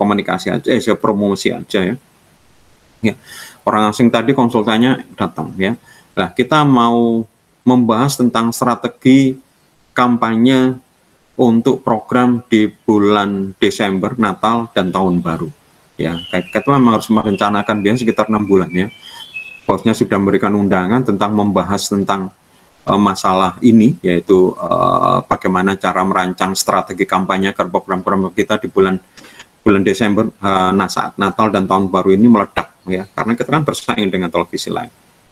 komunikasi aja, eh, saya promosi aja ya. Ya, orang asing tadi konsultannya datang ya. Nah, kita mau membahas tentang strategi kampanye untuk program di bulan Desember, Natal dan Tahun Baru. Ya, kita memang harus merencanakan biasanya sekitar enam bulan ya. Bosnya sudah memberikan undangan tentang membahas tentang uh, masalah ini, yaitu uh, bagaimana cara merancang strategi kampanye ke program-program kita di bulan bulan Desember, uh, nah saat Natal dan Tahun Baru ini meledak ya, karena kita kan bersaing dengan televisi lain.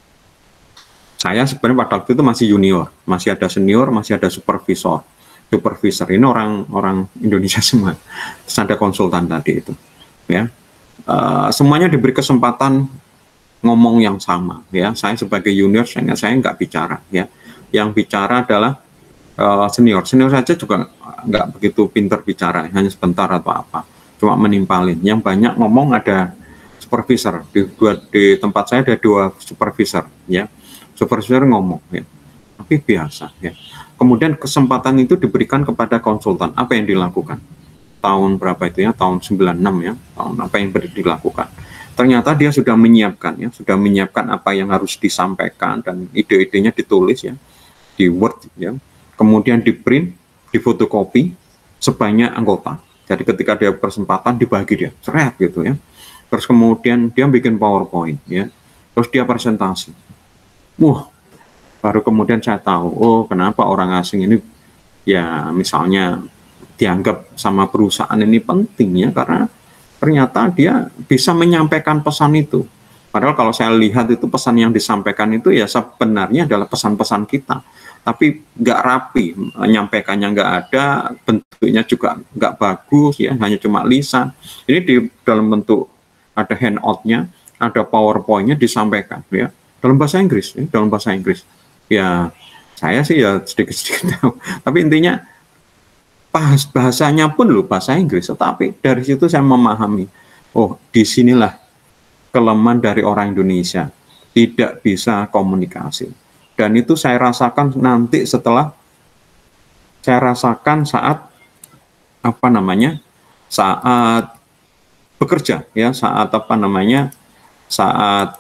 Saya sebenarnya pada waktu itu masih junior, masih ada senior, masih ada supervisor. Supervisor ini orang-orang Indonesia semua. Terus ada konsultan tadi itu, ya. Uh, semuanya diberi kesempatan ngomong yang sama, ya. Saya sebagai junior, saya saya nggak bicara, ya. Yang bicara adalah uh, senior. Senior saja juga nggak begitu pintar bicara, hanya sebentar atau apa, cuma menimpalin. Yang banyak ngomong ada supervisor. Di, dua, di tempat saya ada dua supervisor, ya. Supervisor ngomong, ya, tapi biasa, ya. Kemudian kesempatan itu diberikan kepada konsultan. Apa yang dilakukan? Tahun berapa itu ya? Tahun sembilan puluh enam ya. Tahun apa yang dilakukan? Ternyata dia sudah menyiapkan, ya, sudah menyiapkan apa yang harus disampaikan dan ide-idenya ditulis ya di Word, ya. Kemudian di print, difotokopi sebanyak anggota. Jadi ketika dia kesempatan dibagi dia, seret gitu ya. Terus kemudian dia bikin PowerPoint, ya. Terus dia presentasi. Wah, baru kemudian saya tahu, oh kenapa orang asing ini ya misalnya dianggap sama perusahaan ini penting ya, karena ternyata dia bisa menyampaikan pesan itu. Padahal kalau saya lihat itu pesan yang disampaikan itu ya sebenarnya adalah pesan-pesan kita, tapi nggak rapi, menyampaikannya nggak ada, bentuknya juga nggak bagus ya, hanya cuma lisan. Ini di dalam bentuk ada handout-nya, ada PowerPoint-nya disampaikan ya. Dalam bahasa Inggris, ya, dalam bahasa Inggris. Ya, saya sih ya sedikit-sedikit tahu. Tapi intinya bahas bahasanya pun loh bahasa Inggris. Tetapi dari situ saya memahami, oh disinilah kelemahan dari orang Indonesia, tidak bisa komunikasi. Dan itu saya rasakan nanti setelah saya rasakan saat apa namanya, saat bekerja, ya, saat apa namanya, saat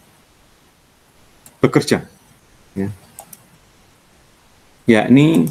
bekerja, ya, ya ini,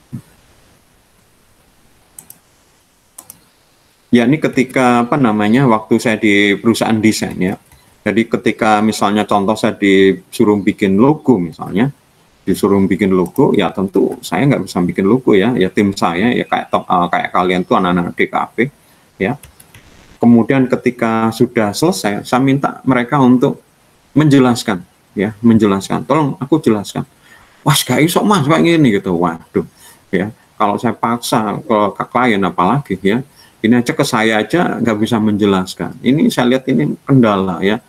ya ini ketika apa namanya waktu saya di perusahaan desain ya, jadi ketika misalnya contoh saya disuruh bikin logo misalnya, disuruh bikin logo, ya tentu saya nggak bisa bikin logo ya, ya tim saya ya kayak uh, kayak kalian tuh anak-anak D K P ya. Kemudian ketika sudah selesai, saya minta mereka untuk menjelaskan. Ya, menjelaskan, tolong aku jelaskan. Wah, gak iso mas, kayak gini gitu. Waduh, ya. Kalau saya paksa ke, ke klien apalagi ya, ini aja ke saya aja nggak bisa menjelaskan. Ini saya lihat ini kendala ya.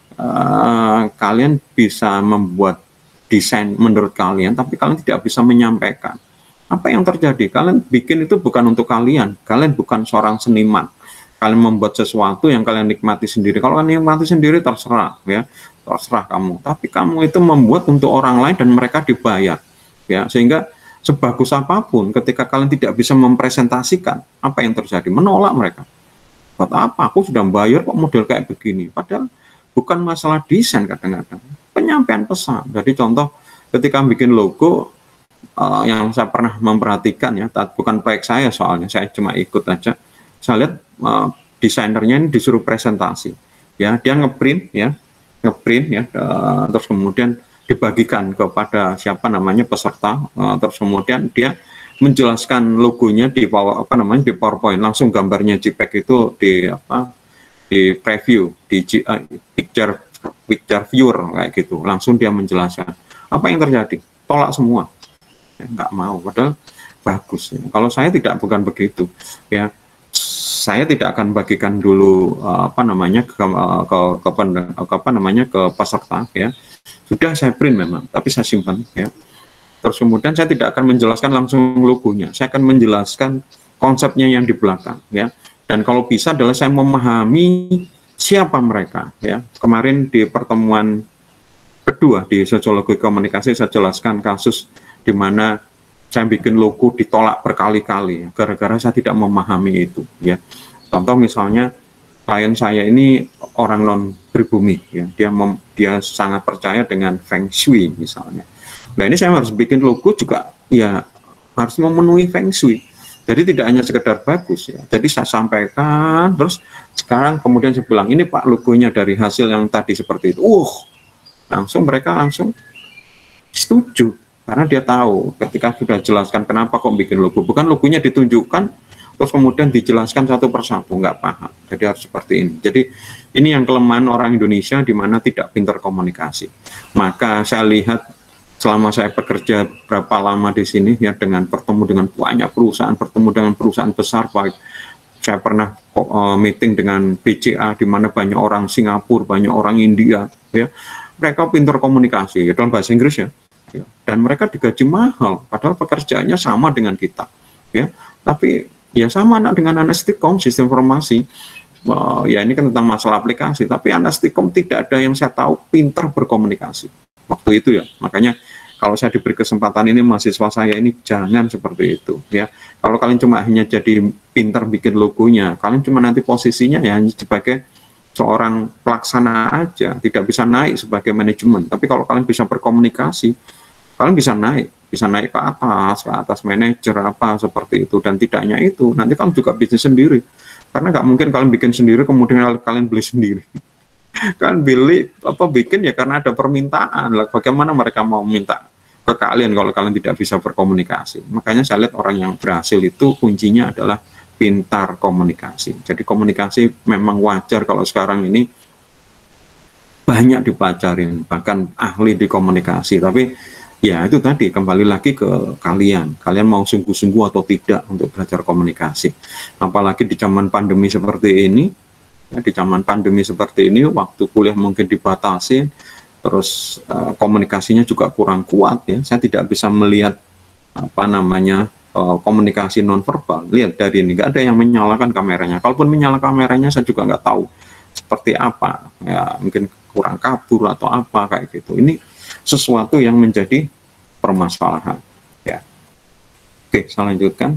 Uh, kalian bisa membuat desain menurut kalian, tapi kalian tidak bisa menyampaikan. Apa yang terjadi? Kalian bikin itu bukan untuk kalian. Kalian bukan seorang seniman. Kalian membuat sesuatu yang kalian nikmati sendiri. Kalau kalian nikmati sendiri terserah ya. Terserah kamu, tapi kamu itu membuat untuk orang lain dan mereka dibayar ya, sehingga sebagus apapun ketika kalian tidak bisa mempresentasikan, apa yang terjadi? Menolak mereka. Buat apa? Aku sudah bayar kok model kayak begini. Padahal bukan masalah desain, kadang-kadang penyampaian pesan. Jadi contoh ketika bikin logo uh, yang saya pernah memperhatikan ya, bukan proyek saya soalnya, saya cuma ikut aja. Saya lihat uh, desainernya ini disuruh presentasi ya, dia ngeprint ya, ngeprint ya, uh, terus kemudian dibagikan kepada siapa namanya peserta, uh, terus kemudian dia menjelaskan logonya di power, apa namanya di PowerPoint, langsung gambarnya JPEG itu di apa di preview di uh, picture picture viewer kayak gitu, langsung dia menjelaskan. Apa yang terjadi? Tolak semua, ya, nggak mau, padahal bagus ya. Kalau saya tidak, bukan begitu ya. Saya tidak akan bagikan dulu uh, apa namanya ke, uh, ke, ke, ke apa namanya ke peserta ya. Sudah saya print memang, tapi saya simpan ya. Terus kemudian saya tidak akan menjelaskan langsung logonya. Saya akan menjelaskan konsepnya yang di belakang ya. Dan kalau bisa adalah saya memahami siapa mereka ya. Kemarin di pertemuan kedua di sosiologi komunikasi saya jelaskan kasus di mana saya bikin logo ditolak berkali-kali gara-gara saya tidak memahami itu ya. Contoh misalnya klien saya ini orang non pribumi, ya, dia mem, dia sangat percaya dengan Feng Shui misalnya. Nah ini saya harus bikin logo juga, ya harus memenuhi Feng Shui. Jadi tidak hanya sekedar bagus, ya. Jadi saya sampaikan, terus sekarang kemudian saya bilang ini Pak logonya dari hasil yang tadi seperti itu. Uh, langsung mereka langsung setuju karena dia tahu ketika sudah jelaskan kenapa kok bikin logo, bukan logonya ditunjukkan terus kemudian dijelaskan satu persatu, nggak paham. Jadi harus seperti ini. Jadi ini yang kelemahan orang Indonesia di mana tidak pintar komunikasi. Maka saya lihat selama saya bekerja berapa lama di sini, ya, dengan bertemu dengan banyak perusahaan, bertemu dengan perusahaan besar, baik saya pernah uh, meeting dengan B C A di mana banyak orang Singapura, banyak orang India, ya, mereka pintar komunikasi, ya, dalam bahasa Inggris, ya, ya, dan mereka digaji mahal, padahal pekerjaannya sama dengan kita, ya, tapi ya sama anak dengan anak Stikom, sistem informasi, uh, ya ini kan tentang masalah aplikasi, tapi anak Stikom tidak ada yang saya tahu pintar berkomunikasi waktu itu, ya. Makanya kalau saya diberi kesempatan ini mahasiswa saya ini jangan seperti itu, ya. Kalau kalian cuma hanya jadi pintar bikin logonya, kalian cuma nanti posisinya ya hanya sebagai seorang pelaksana aja, tidak bisa naik sebagai manajemen. Tapi kalau kalian bisa berkomunikasi, kalian bisa naik, bisa naik ke atas, ke atas manajer apa seperti itu. Dan tidak hanya itu, nanti kalian juga bisnis sendiri. Karena nggak mungkin kalian bikin sendiri kemudian kalian beli sendiri. Kan beli apa bikin ya karena ada permintaan. Bagaimana mereka mau minta ke kalian kalau kalian tidak bisa berkomunikasi? Makanya saya lihat orang yang berhasil itu kuncinya adalah pintar komunikasi. Jadi komunikasi memang wajar kalau sekarang ini banyak dipelajarin, bahkan ahli di komunikasi. Tapi ya itu tadi, kembali lagi ke kalian. Kalian mau sungguh-sungguh atau tidak untuk belajar komunikasi. Apalagi di zaman pandemi seperti ini, ya, di zaman pandemi seperti ini, waktu kuliah mungkin dibatasi, terus uh, komunikasinya juga kurang kuat, ya. Saya tidak bisa melihat apa namanya uh, komunikasi nonverbal. Lihat dari ini, nggak ada yang menyalakan kameranya. Kalaupun menyalakan kameranya, saya juga nggak tahu seperti apa. Ya mungkin kurang kabur atau apa kayak gitu. Ini sesuatu yang menjadi permasalahan. Ya. Oke, saya lanjutkan.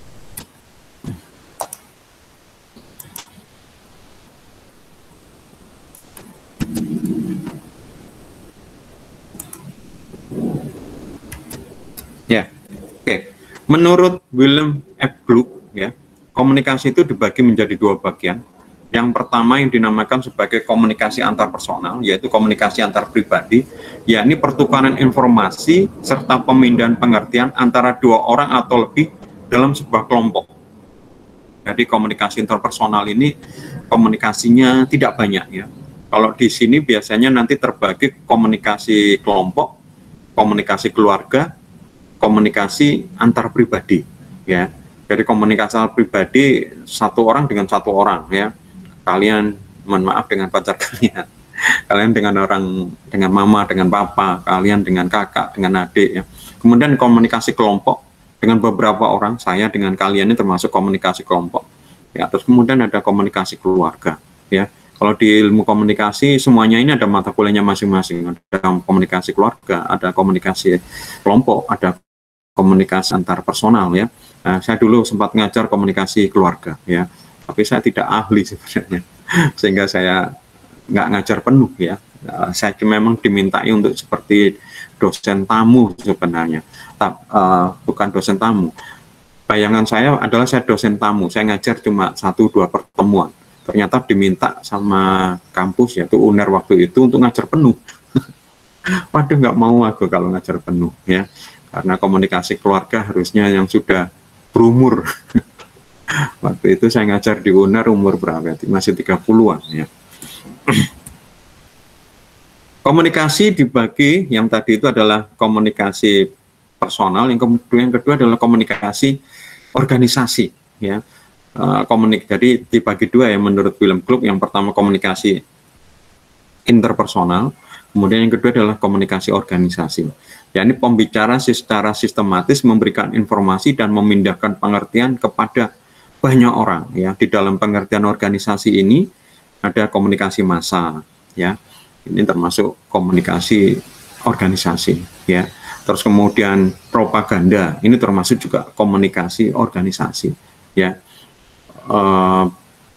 Ya, oke. Menurut William F. Gluck, ya, komunikasi itu dibagi menjadi dua bagian. Yang pertama yang dinamakan sebagai komunikasi antar personal, yaitu komunikasi antar pribadi, yakni pertukaran informasi serta pemindahan pengertian antara dua orang atau lebih dalam sebuah kelompok. Jadi komunikasi interpersonal ini komunikasinya tidak banyak, ya. Kalau di sini biasanya nanti terbagi komunikasi kelompok, komunikasi keluarga, komunikasi antar pribadi, ya. Jadi komunikasi antar pribadi satu orang dengan satu orang, ya. Kalian, mohon maaf, dengan pacar kalian, kalian dengan orang, dengan mama, dengan papa, kalian dengan kakak, dengan adik, ya. Kemudian komunikasi kelompok dengan beberapa orang, saya dengan kalian ini termasuk komunikasi kelompok, ya. Terus kemudian ada komunikasi keluarga, ya. Kalau di ilmu komunikasi semuanya ini ada mata kuliahnya masing-masing, ada komunikasi keluarga, ada komunikasi kelompok, ada komunikasi antar personal, ya. Nah, saya dulu sempat ngajar komunikasi keluarga, ya. Tapi saya tidak ahli sebenarnya, sehingga saya nggak ngajar penuh, ya. Uh, saya memang dimintai untuk seperti dosen tamu sebenarnya, tak, uh, bukan dosen tamu. Bayangan saya adalah saya dosen tamu, saya ngajar cuma satu dua pertemuan. Ternyata diminta sama kampus, yaitu U N E R waktu itu, untuk ngajar penuh. Waduh, nggak mau aku kalau ngajar penuh, ya. Karena komunikasi keluarga harusnya yang sudah berumur. Waktu itu saya ngajar di U N E R umur berapa? Masih tiga puluhan, ya. Komunikasi dibagi, yang tadi itu adalah komunikasi personal, yang kedua, yang kedua adalah komunikasi organisasi, ya. Uh, komunik, jadi dibagi dua ya menurut William Gluck. Yang pertama komunikasi interpersonal, kemudian yang kedua adalah komunikasi organisasi. Ya, ini pembicara secara sistematis memberikan informasi dan memindahkan pengertian kepada banyak orang, ya. Di dalam pengertian organisasi ini ada komunikasi massa, ya. Ini termasuk komunikasi organisasi, ya. Terus kemudian propaganda, ini termasuk juga komunikasi organisasi, ya. Uh,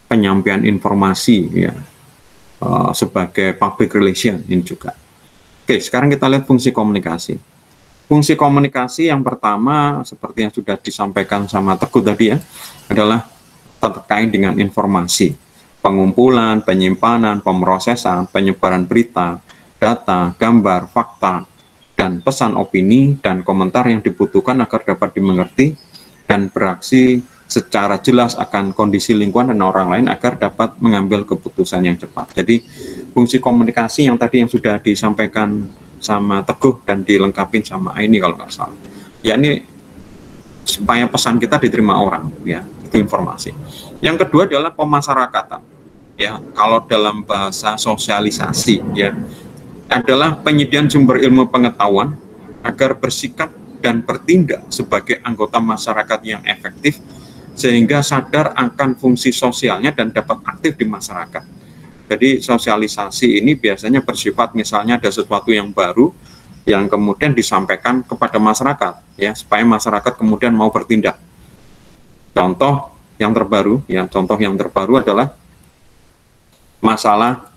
penyampaian informasi ya, uh, sebagai public relation ini juga. Oke, sekarang kita lihat fungsi komunikasi. Fungsi komunikasi yang pertama seperti yang sudah disampaikan sama Teguh tadi ya, adalah terkait dengan informasi, pengumpulan, penyimpanan, pemrosesan, penyebaran berita, data, gambar, fakta, dan pesan opini dan komentar yang dibutuhkan agar dapat dimengerti dan beraksi secara jelas akan kondisi lingkungan dan orang lain agar dapat mengambil keputusan yang cepat. Jadi fungsi komunikasi yang tadi yang sudah disampaikan sama Teguh dan dilengkapi sama Aini kalau nggak salah, ya ini supaya pesan kita diterima orang, ya itu informasi. Yang kedua adalah pemasyarakatan, ya kalau dalam bahasa sosialisasi ya adalah penyediaan sumber ilmu pengetahuan agar bersikap dan bertindak sebagai anggota masyarakat yang efektif sehingga sadar akan fungsi sosialnya dan dapat aktif di masyarakat. Jadi sosialisasi ini biasanya bersifat misalnya ada sesuatu yang baru yang kemudian disampaikan kepada masyarakat ya supaya masyarakat kemudian mau bertindak. Contoh yang terbaru ya contoh yang terbaru adalah masalah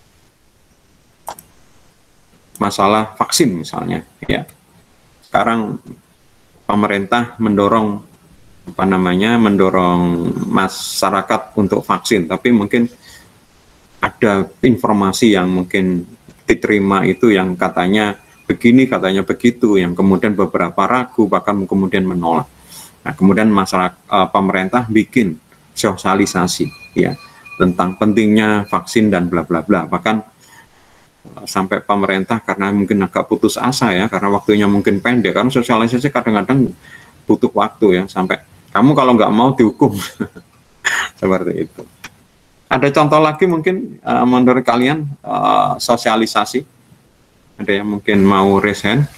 masalah vaksin misalnya ya. Sekarang pemerintah mendorong apa namanya mendorong masyarakat untuk vaksin, tapi mungkin ada informasi yang mungkin diterima itu yang katanya begini, katanya begitu, yang kemudian beberapa ragu, bahkan kemudian menolak. Nah, kemudian masyarakat uh, pemerintah bikin sosialisasi ya tentang pentingnya vaksin dan bla bla bla. Bahkan uh, sampai pemerintah karena mungkin agak putus asa ya, karena waktunya mungkin pendek, karena sosialisasi kadang-kadang butuh waktu ya, sampai kamu kalau nggak mau dihukum. Seperti itu. Ada contoh lagi mungkin uh, menurut kalian uh, sosialisasi? Ada yang mungkin mau raise hand?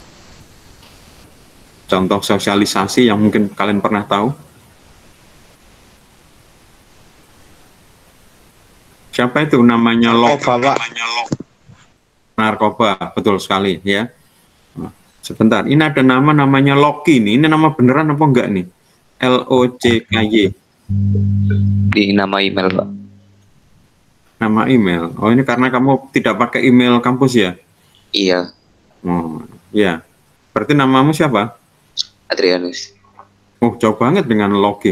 Contoh sosialisasi yang mungkin kalian pernah tahu? Siapa itu namanya Loki? Narkoba, betul sekali ya. Sebentar, ini ada nama namanya Loki nih. Ini nama beneran apa enggak nih? L O C K Y. Di nama email, Pak. Nama email. Oh, ini karena kamu tidak pakai email kampus ya? Iya. Oh, ya. Berarti namamu siapa? Adrianus. Oh, jauh banget dengan Loki.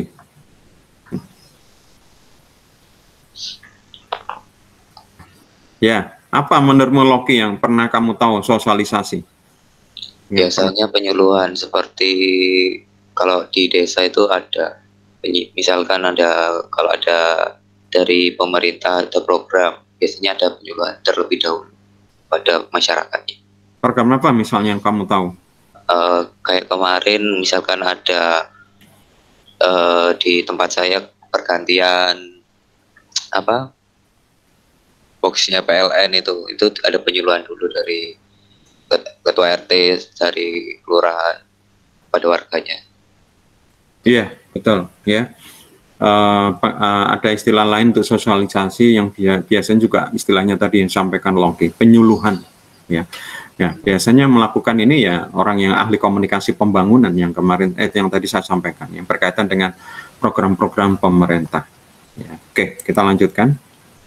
Ya, apa menurutmu Loki yang pernah kamu tahu sosialisasi? Biasanya penyuluhan seperti kalau di desa itu ada, misalkan ada kalau ada dari pemerintah ada program, biasanya ada penyuluhan terlebih dahulu pada masyarakatnya. Program apa misalnya yang kamu tahu? Uh, kayak kemarin misalkan ada uh, di tempat saya pergantian apa boxnya P L N itu, itu ada penyuluhan dulu dari ketua R T, dari kelurahan pada warganya. Iya, betul ya. Uh, uh, ada istilah lain untuk sosialisasi yang biasanya juga istilahnya tadi yang disampaikan Loki, penyuluhan ya. Ya, biasanya melakukan ini ya orang yang ahli komunikasi pembangunan yang kemarin eh yang tadi saya sampaikan yang berkaitan dengan program-program pemerintah. Ya, oke, kita lanjutkan.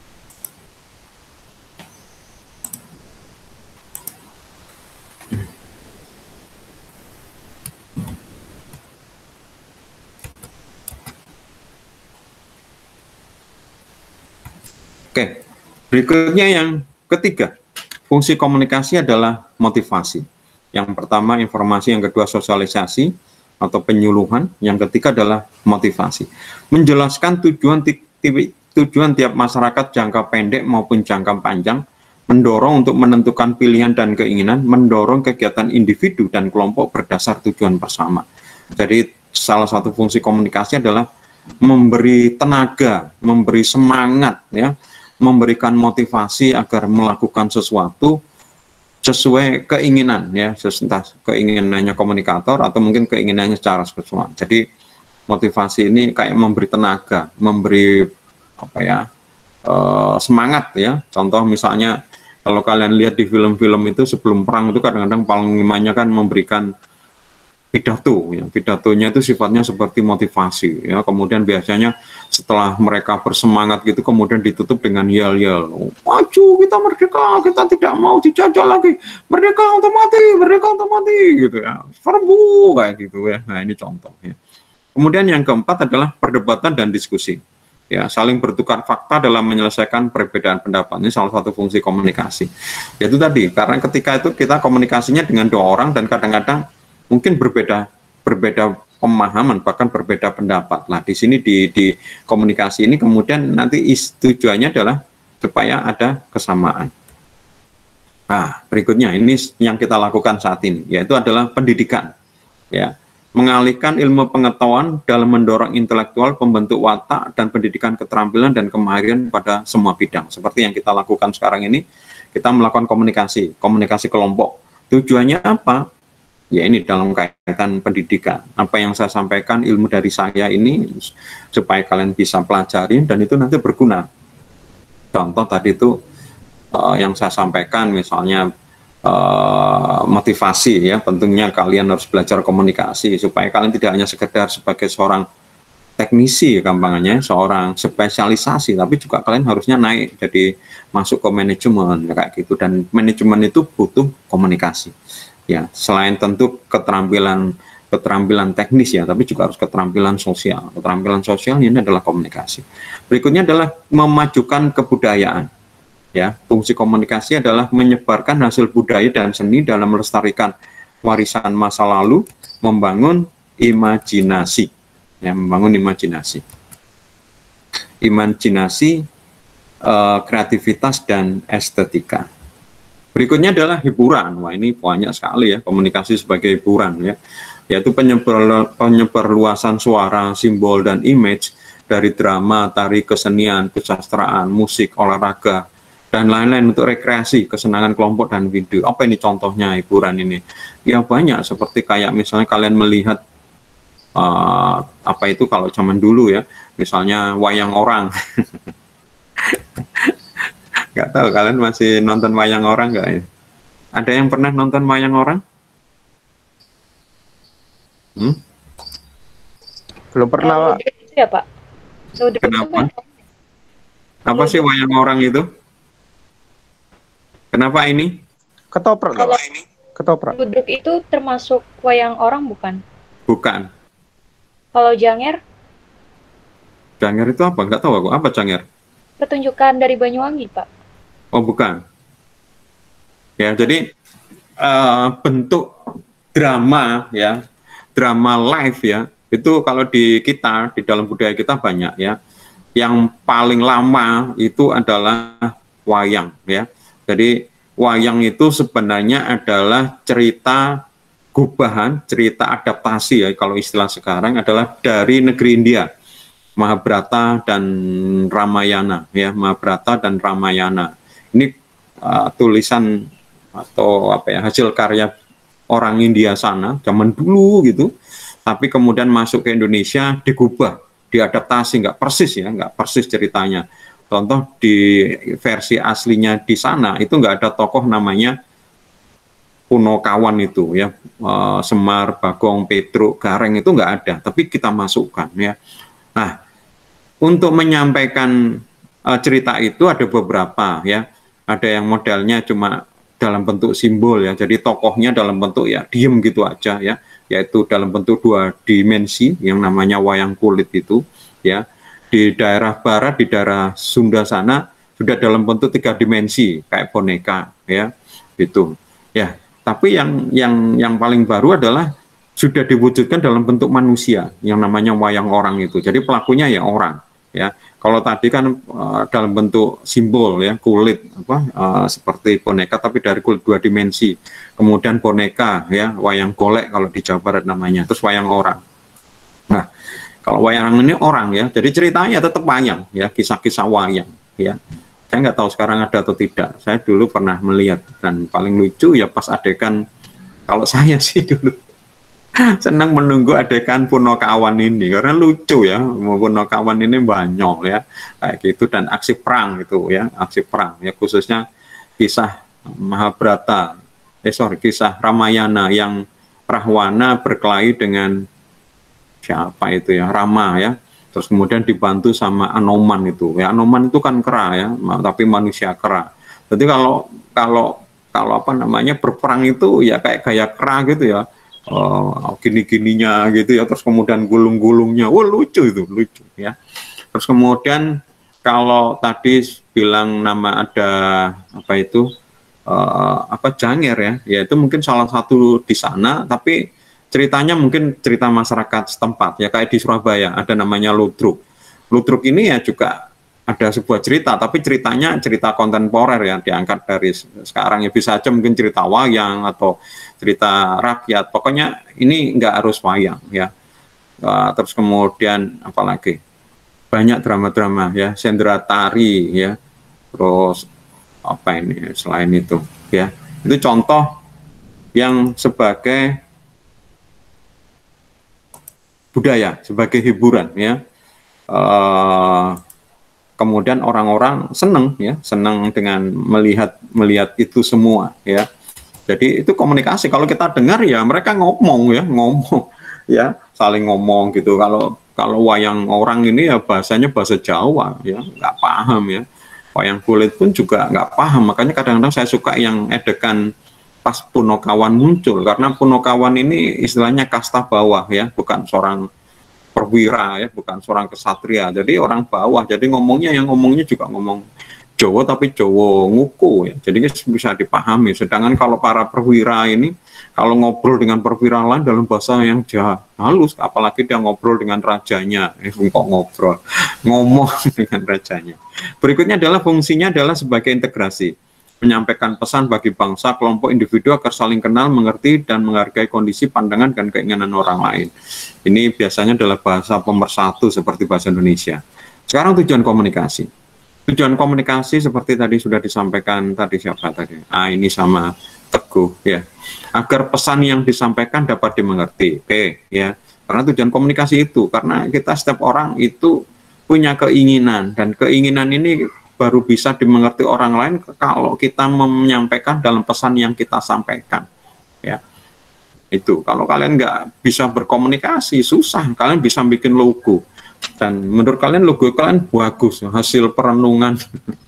Oke, berikutnya yang ketiga, fungsi komunikasi adalah motivasi. Yang pertama informasi, yang kedua sosialisasi atau penyuluhan, yang ketiga adalah motivasi. Menjelaskan tujuan tujuan tiap masyarakat jangka pendek maupun jangka panjang, mendorong untuk menentukan pilihan dan keinginan, mendorong kegiatan individu dan kelompok berdasar tujuan bersama. Jadi salah satu fungsi komunikasi adalah memberi tenaga, memberi semangat ya, memberikan motivasi agar melakukan sesuatu sesuai keinginan ya, entah keinginannya komunikator atau mungkin keinginannya secara seksual. Jadi motivasi ini kayak memberi tenaga, memberi apa ya eh, semangat ya. Contoh misalnya kalau kalian lihat di film-film itu sebelum perang itu kadang-kadang panglimanya kan memberikan pidato, ya. Pidatonya itu sifatnya seperti motivasi, ya. Kemudian biasanya setelah mereka bersemangat gitu, kemudian ditutup dengan yel-yel, maju, kita merdeka, kita tidak mau dijajah lagi, merdeka untuk mati, merdeka untuk mati, gitu ya, serbu, kayak gitu ya. Nah ini contoh. Ya. Kemudian yang keempat adalah perdebatan dan diskusi. Ya, saling bertukar fakta dalam menyelesaikan perbedaan pendapat. Ini salah satu fungsi komunikasi. Yaitu tadi, karena ketika itu kita komunikasinya dengan dua orang dan kadang-kadang mungkin berbeda berbeda pemahaman, bahkan berbeda pendapat. Nah, di sini di, di komunikasi ini kemudian nanti tujuannya adalah supaya ada kesamaan. Nah, berikutnya ini yang kita lakukan saat ini, yaitu adalah pendidikan. Ya, mengalihkan ilmu pengetahuan dalam mendorong intelektual, pembentuk watak, dan pendidikan keterampilan dan kemahirian pada semua bidang. Seperti yang kita lakukan sekarang ini, kita melakukan komunikasi, komunikasi kelompok. Tujuannya apa? Ya ini dalam kaitan pendidikan. Apa yang saya sampaikan, ilmu dari saya ini, supaya kalian bisa pelajari, dan itu nanti berguna. Contoh tadi itu, uh, yang saya sampaikan, misalnya, Uh, motivasi ya, pentingnya kalian harus belajar komunikasi supaya kalian tidak hanya sekedar sebagai seorang teknisi gampangannya, seorang spesialisasi, tapi juga kalian harusnya naik jadi masuk ke manajemen kayak gitu, dan manajemen itu butuh komunikasi ya, selain tentu keterampilan keterampilan teknis ya, tapi juga harus keterampilan sosial. Keterampilan sosial ini adalah komunikasi. Berikutnya adalah memajukan kebudayaan. Ya, fungsi komunikasi adalah menyebarkan hasil budaya dan seni dalam melestarikan warisan masa lalu, membangun imajinasi, ya, membangun imajinasi, imajinasi, uh, kreativitas dan estetika. Berikutnya adalah hiburan. Wah, ini banyak sekali ya komunikasi sebagai hiburan ya, yaitu penyebar, penyebarluasan suara, simbol dan image dari drama, tari, kesenian, kesastraan, musik, olahraga, dan lain-lain untuk rekreasi, kesenangan kelompok dan video. Apa ini contohnya hiburan ini? Ya banyak, seperti kayak misalnya kalian melihat uh, apa itu kalau zaman dulu ya, misalnya wayang orang. Nggak tahu kalian masih nonton wayang orang nggak ya? Ada yang pernah nonton wayang orang? Hmm? Belum pernah, Pak. Ya, Pak. Kenapa? Apa sih wayang orang itu? Kenapa ini? Ketoprak. Kalau ini? Ketoprak. Ludruk itu termasuk wayang orang bukan? Bukan. Kalau janger? Janger itu apa? Nggak tahu aku. Apa janger? Pertunjukan dari Banyuwangi, Pak. Oh, bukan. Ya, jadi uh, bentuk drama ya, drama live ya, itu kalau di kita, di dalam budaya kita banyak ya. Yang paling lama itu adalah wayang ya. Jadi wayang itu sebenarnya adalah cerita gubahan, cerita adaptasi ya, kalau istilah sekarang adalah dari negeri India, Mahabharata dan Ramayana ya, Mahabharata dan Ramayana. Ini uh, tulisan atau apa ya, hasil karya orang India sana zaman dulu gitu, tapi kemudian masuk ke Indonesia digubah, diadaptasi, nggak persis ya, nggak persis ceritanya. Contoh di versi aslinya di sana itu nggak ada tokoh namanya Punokawan itu ya, e, Semar, Bagong, Petruk, Gareng itu nggak ada, tapi kita masukkan ya. Nah, untuk menyampaikan e, cerita itu ada beberapa ya, ada yang modelnya cuma dalam bentuk simbol ya, jadi tokohnya dalam bentuk ya diem gitu aja ya, yaitu dalam bentuk dua dimensi yang namanya wayang kulit itu ya. Di daerah barat, di daerah Sunda sana sudah dalam bentuk tiga dimensi kayak boneka ya gitu ya. Tapi yang yang yang paling baru adalah sudah diwujudkan dalam bentuk manusia yang namanya wayang orang itu. Jadi pelakunya ya orang ya. Kalau tadi kan uh, dalam bentuk simbol ya, kulit apa uh, seperti boneka tapi dari kulit dua dimensi. Kemudian boneka ya, wayang golek kalau di Jawa Barat namanya. Terus wayang orang. Nah, kalau wayang ini orang ya, jadi ceritanya tetap wayang ya, kisah-kisah wayang ya. Saya nggak tahu sekarang ada atau tidak. Saya dulu pernah melihat dan paling lucu ya pas adegan, kalau saya sih dulu senang menunggu adegan Punokawan ini karena lucu ya, Punokawan ini banyak ya kayak gitu, dan aksi perang itu ya, aksi perang ya, khususnya kisah Mahabharata, eh sorry kisah Ramayana yang Rahwana berkelahi dengan siapa itu ya, Rama ya, terus kemudian dibantu sama Anoman itu ya. Anoman itu kan kera ya, tapi manusia kera. Jadi kalau kalau kalau apa namanya berperang itu ya kayak gaya kera gitu ya, uh, gini-gininya gitu ya, terus kemudian gulung-gulungnya, wah lucu itu, lucu ya. Terus kemudian kalau tadi bilang nama ada apa itu uh, apa Janger ya, ya itu mungkin salah satu di sana, tapi ceritanya mungkin cerita masyarakat setempat ya, kayak di Surabaya ada namanya Ludruk. Ludruk ini ya juga ada sebuah cerita, tapi ceritanya cerita kontemporer ya, diangkat dari sekarang ya, bisa aja mungkin cerita wayang atau cerita rakyat, pokoknya ini nggak harus wayang ya. Uh, terus kemudian apalagi banyak drama-drama ya, sendera tari ya, terus apa ini selain itu ya, itu contoh yang sebagai budaya, sebagai hiburan ya. Uh, kemudian orang-orang senang ya, senang dengan melihat melihat itu semua ya. Jadi itu komunikasi. Kalau kita dengar ya mereka ngomong ya, ngomong ya, saling ngomong gitu. Kalau kalau wayang orang ini ya bahasanya bahasa Jawa ya, nggak paham ya. Wayang kulit pun juga nggak paham. Makanya kadang-kadang saya suka yang edekan pas Punokawan muncul, karena Punokawan ini istilahnya kasta bawah ya, bukan seorang perwira ya, bukan seorang kesatria, jadi orang bawah, jadi ngomongnya yang ngomongnya juga ngomong Jawa tapi Jawa nguku ya, jadi bisa dipahami. Sedangkan kalau para perwira ini kalau ngobrol dengan perwira lain dalam bahasa yang jahat, halus, apalagi dia ngobrol dengan rajanya, eh kok ngobrol ngomong dengan rajanya. Berikutnya adalah fungsinya adalah sebagai integrasi, menyampaikan pesan bagi bangsa, kelompok, individu agar saling kenal, mengerti, dan menghargai kondisi, pandangan, dan keinginan orang lain. Ini biasanya adalah bahasa pemersatu seperti bahasa Indonesia. Sekarang tujuan komunikasi. Tujuan komunikasi seperti tadi sudah disampaikan tadi siapa tadi? Ah, ini sama Teguh ya. Agar pesan yang disampaikan dapat dimengerti. Oke ya. Karena tujuan komunikasi itu, karena kita setiap orang itu punya keinginan, dan keinginan ini baru bisa dimengerti orang lain kalau kita menyampaikan dalam pesan yang kita sampaikan ya. Itu kalau kalian nggak bisa berkomunikasi susah, kalian bisa bikin logo dan menurut kalian logo kalian bagus, hasil perenungan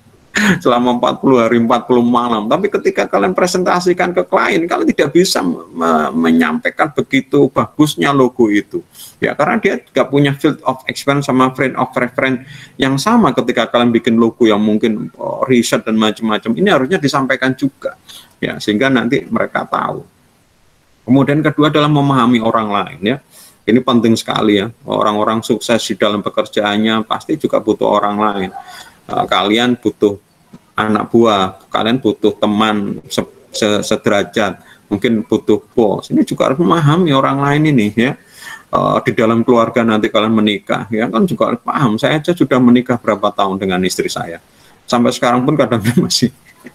selama empat puluh hari empat puluh malam, tapi ketika kalian presentasikan ke klien, kalian tidak bisa me menyampaikan begitu bagusnya logo itu ya, karena dia nggak punya field of experience sama frame of reference yang sama. Ketika kalian bikin logo yang mungkin oh, riset dan macam-macam, ini harusnya disampaikan juga ya, sehingga nanti mereka tahu. Kemudian kedua adalah memahami orang lain ya, ini penting sekali ya. Orang-orang sukses di dalam pekerjaannya pasti juga butuh orang lain. Kalian butuh anak buah, kalian butuh teman se se sederajat, mungkin butuh bos. Ini juga harus memahami orang lain ini ya. Uh, di dalam keluarga nanti kalian menikah, ya kan juga harus paham. Saya aja sudah menikah berapa tahun dengan istri saya, sampai sekarang pun kadang masih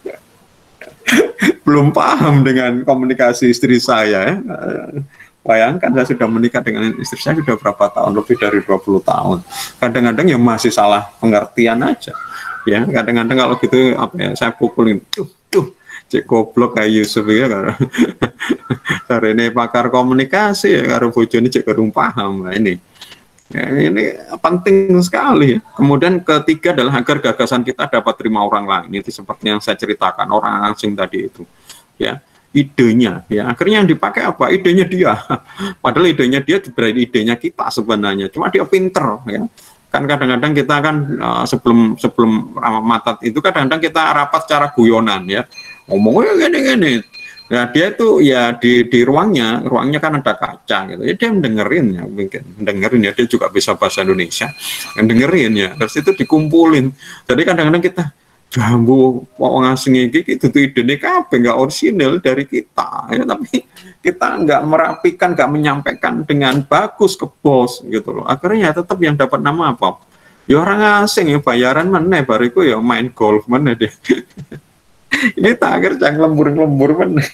belum paham dengan komunikasi istri saya. Ya. Uh, Bayangkan saya sudah menikah dengan istri saya sudah berapa tahun, lebih dari dua puluh tahun. Kadang-kadang ya masih salah pengertian aja. Ya, kadang-kadang kalau gitu apa ya, saya pukulin, tuh, tuh, cek goblok kayak Yusuf ya. Hari ini pakar komunikasi ya, karo bojone cek kurang paham. Nah, ini. Ya, ini penting sekali. Kemudian ketiga adalah agar gagasan kita dapat terima orang lain. Itu seperti yang saya ceritakan, orang asing tadi itu. Ya. Idenya ya, akhirnya yang dipakai apa? Idenya dia, padahal idenya dia berarti idenya kita sebenarnya, cuma dia pinter ya. Kan kadang-kadang kita kan uh, sebelum sebelum matat itu kadang-kadang kita rapat secara guyonan ya, ngomongnya gini-gini. Nah dia itu ya di di ruangnya, ruangnya kan ada kaca gitu, ya dia mendengerin ya, mungkin mendengerin ya, dia juga bisa bahasa Indonesia, mendengerin ya, terus itu dikumpulin. Jadi kadang-kadang kita jambu wong asing iki itu tuh idene kabeh nggak orisinal dari kita ya, tapi kita nggak merapikan, nggak menyampaikan dengan bagus ke bos gitu loh. Akhirnya tetap yang dapat nama apa? Ya orang asing ya, bayaran mana bariku ya main golf mana deh. Ini tak akhir jangan lembur-lembur mana.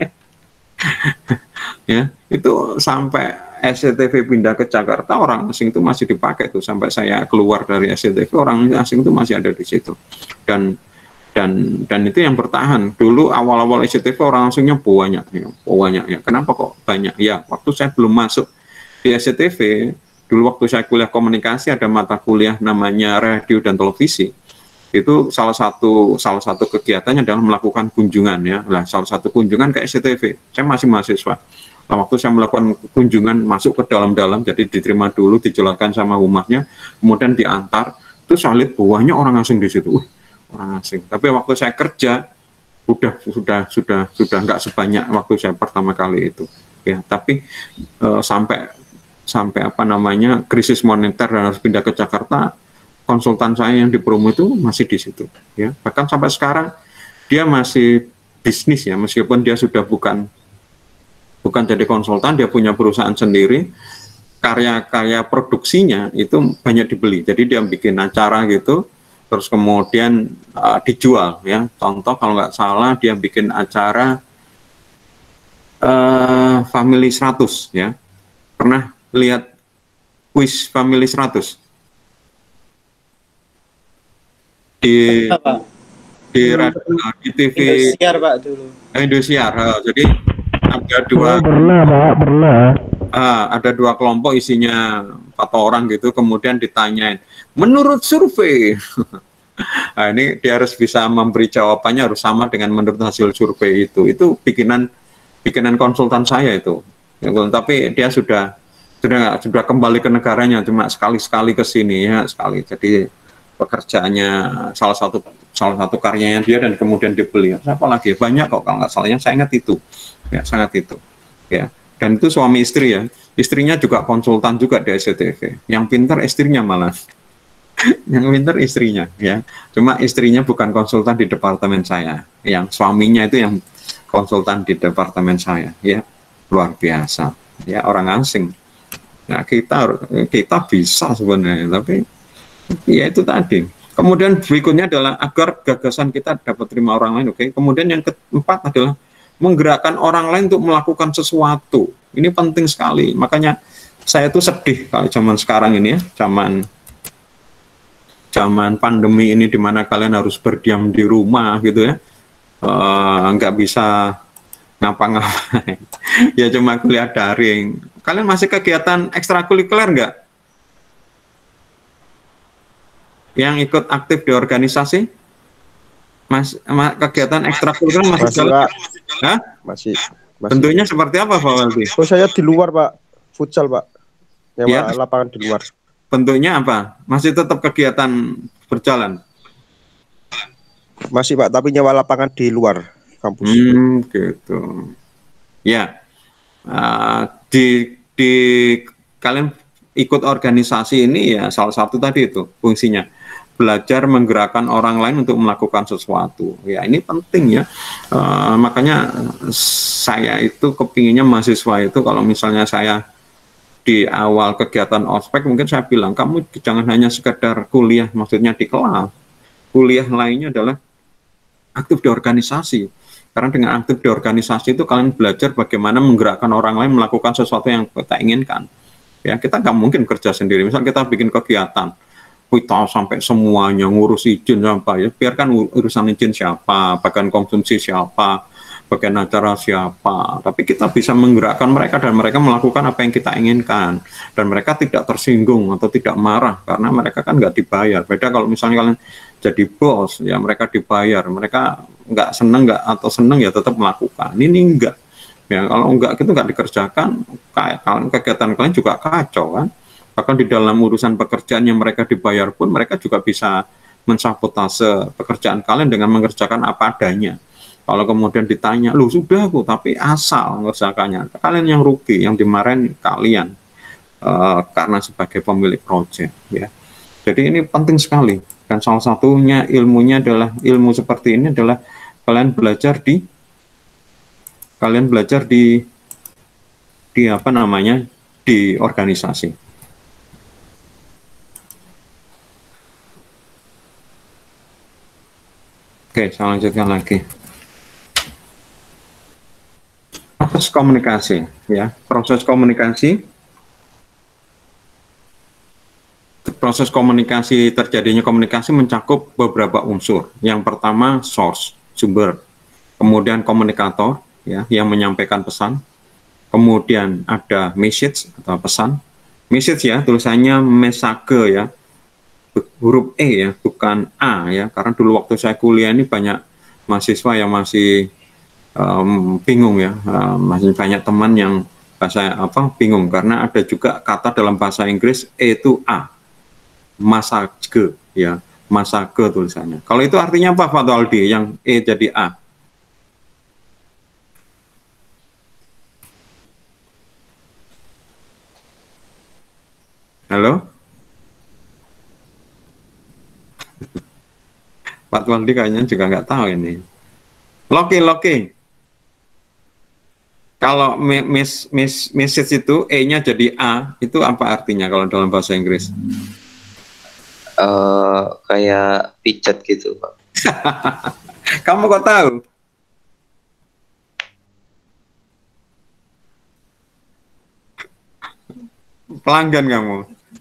Ya, itu sampai S C T V pindah ke Jakarta, orang asing itu masih dipakai tuh, sampai saya keluar dari S C T V orang asing itu masih ada di situ. Dan dan dan itu yang bertahan. Dulu awal-awal S C T V orang asingnya banyak ya, banyak ya. Kenapa kok banyak? Ya, waktu saya belum masuk di S C T V, dulu waktu saya kuliah komunikasi ada mata kuliah namanya radio dan televisi. Itu salah satu salah satu kegiatannya adalah melakukan kunjungan ya. Nah, salah satu kunjungan ke S C T V. Saya masih mahasiswa. Nah, waktu saya melakukan kunjungan masuk ke dalam-dalam, jadi diterima dulu, dijelaskan sama rumahnya, kemudian diantar. Itu saya lihat banyak orang asing di situ. Wih, orang asing. Tapi waktu saya kerja sudah sudah sudah sudah nggak sebanyak waktu saya pertama kali itu. Ya, tapi e, sampai sampai apa namanya krisis moneter dan harus pindah ke Jakarta, konsultan saya yang di Promo itu masih di situ. Ya, bahkan sampai sekarang dia masih bisnis ya, meskipun dia sudah bukan bukan jadi konsultan, dia punya perusahaan sendiri. Karya-karya produksinya itu banyak dibeli, jadi dia bikin acara gitu, terus kemudian uh, dijual ya. Contoh kalau nggak salah dia bikin acara uh, Family seratus ya. Pernah lihat kuis Family seratus di Apa? di, radio, di T V Indosiar Pak dulu. Indosiar. Uh, jadi ada dua. Oh, pernah Pak, pernah. Uh, ada dua kelompok isinya empat orang gitu, kemudian ditanyain menurut survei. Nah, ini dia harus bisa memberi jawabannya harus sama dengan menurut hasil survei itu. Itu bikinan bikinan konsultan saya itu. Ya, tapi dia sudah sudah sudah kembali ke negaranya, cuma sekali-sekali ke sini ya sekali. Jadi pekerjaannya salah satu salah satu karyanya dia dan kemudian dibeli. Siapa lagi? Banyak kok kalau nggak salah. Yang saya ingat itu. Ya, sangat itu. Ya. Dan itu suami istri ya, istrinya juga konsultan juga di S C T V. Yang pintar istrinya malah, yang pintar istrinya ya. Cuma istrinya bukan konsultan di departemen saya, yang suaminya itu yang konsultan di departemen saya ya. Luar biasa ya, orang asing. Nah kita kita bisa sebenarnya, tapi ya itu tadi. Kemudian berikutnya adalah agar gagasan kita dapat terima orang lain. Oke. Kemudian yang keempat adalah menggerakkan orang lain untuk melakukan sesuatu. Ini penting sekali. Makanya saya tuh sedih kalau zaman sekarang ini ya, zaman zaman pandemi ini di mana kalian harus berdiam di rumah gitu ya, uh, nggak bisa ngapa-ngapain. Ya cuma kuliah daring. Kalian masih kegiatan ekstrakurikuler nggak? Yang ikut aktif di organisasi? Mas, ma, kegiatan ekstrakurikuler masih Masih, jalan? Pak. Hah? Masih, masih. Bentuknya seperti apa, Pak Waldi? Oh, saya di luar, Pak. Futsal, Pak. Yang Ya. lapangan di luar. Bentuknya apa? Masih tetap kegiatan berjalan? Masih, Pak, tapi nyewa lapangan di luar kampus. Hmm, gitu. Ya, uh, di di kalian ikut organisasi ini ya salah satu tadi itu fungsinya. Belajar menggerakkan orang lain untuk melakukan sesuatu. Ya ini penting ya. Uh, makanya saya itu kepinginnya mahasiswa itu kalau misalnya saya di awal kegiatan ospek mungkin saya bilang kamu jangan hanya sekedar kuliah, maksudnya di kelas. Kuliah lainnya adalah aktif di organisasi. Karena dengan aktif di organisasi itu kalian belajar bagaimana menggerakkan orang lain melakukan sesuatu yang kita inginkan. Ya kita nggak mungkin kerja sendiri. Misal kita bikin kegiatan. Kita sampai semuanya ngurus izin apa ya, biarkan urusan izin siapa, bagian konsumsi siapa, bagian acara siapa, tapi kita bisa menggerakkan mereka dan mereka melakukan apa yang kita inginkan dan mereka tidak tersinggung atau tidak marah karena mereka kan nggak dibayar. Beda kalau misalnya kalian jadi bos ya mereka dibayar, mereka nggak seneng nggak atau seneng ya tetap melakukan. Ini enggak ya, kalau enggak gitu nggak dikerjakan kayak kalian kegiatan kalian juga kacau kan. Bahkan di dalam urusan pekerjaan yang mereka dibayar pun mereka juga bisa mensabotase pekerjaan kalian dengan mengerjakan apa adanya. Kalau kemudian ditanya, lu sudah aku tapi asal mengerjakannya, kalian yang rugi, yang dimarahin kalian uh, karena sebagai pemilik proyek ya. Jadi ini penting sekali dan salah satunya ilmunya adalah ilmu seperti ini adalah kalian belajar di kalian belajar di di apa namanya di organisasi. Oke, saya lanjutkan lagi. Proses komunikasi, ya. Proses komunikasi proses komunikasi, terjadinya komunikasi mencakup beberapa unsur. Yang pertama source, sumber, kemudian komunikator ya yang menyampaikan pesan, kemudian ada message atau pesan. Message ya tulisannya message ya, huruf E ya, bukan A ya, karena dulu waktu saya kuliah ini banyak mahasiswa yang masih um, bingung ya, um, masih banyak teman yang bahasa apa bingung karena ada juga kata dalam bahasa Inggris E itu A, massage ya, massage tulisannya. Kalau itu artinya apa Pak Aldi yang E jadi A? Halo? Pak Waldi kayaknya juga nggak tahu ini. Loki, Loki. Kalau mes, mes, message itu E-nya jadi A, itu apa artinya kalau dalam bahasa Inggris? Uh, kayak pijat gitu, Pak. Kamu kok tahu? Pelanggan kamu?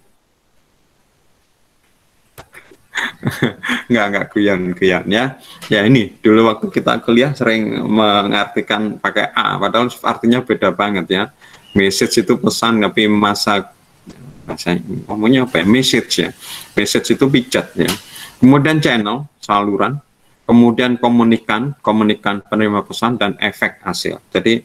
Nggak, nggak guyon-guyon ya. Ya ini, dulu waktu kita kuliah sering mengartikan pakai A, padahal artinya beda banget ya. Message itu pesan, tapi masa, masa ngomongnya apa ya? Message ya. Message itu pijat ya. Kemudian channel, saluran. Kemudian komunikan, komunikan penerima pesan, dan efek hasil. Jadi,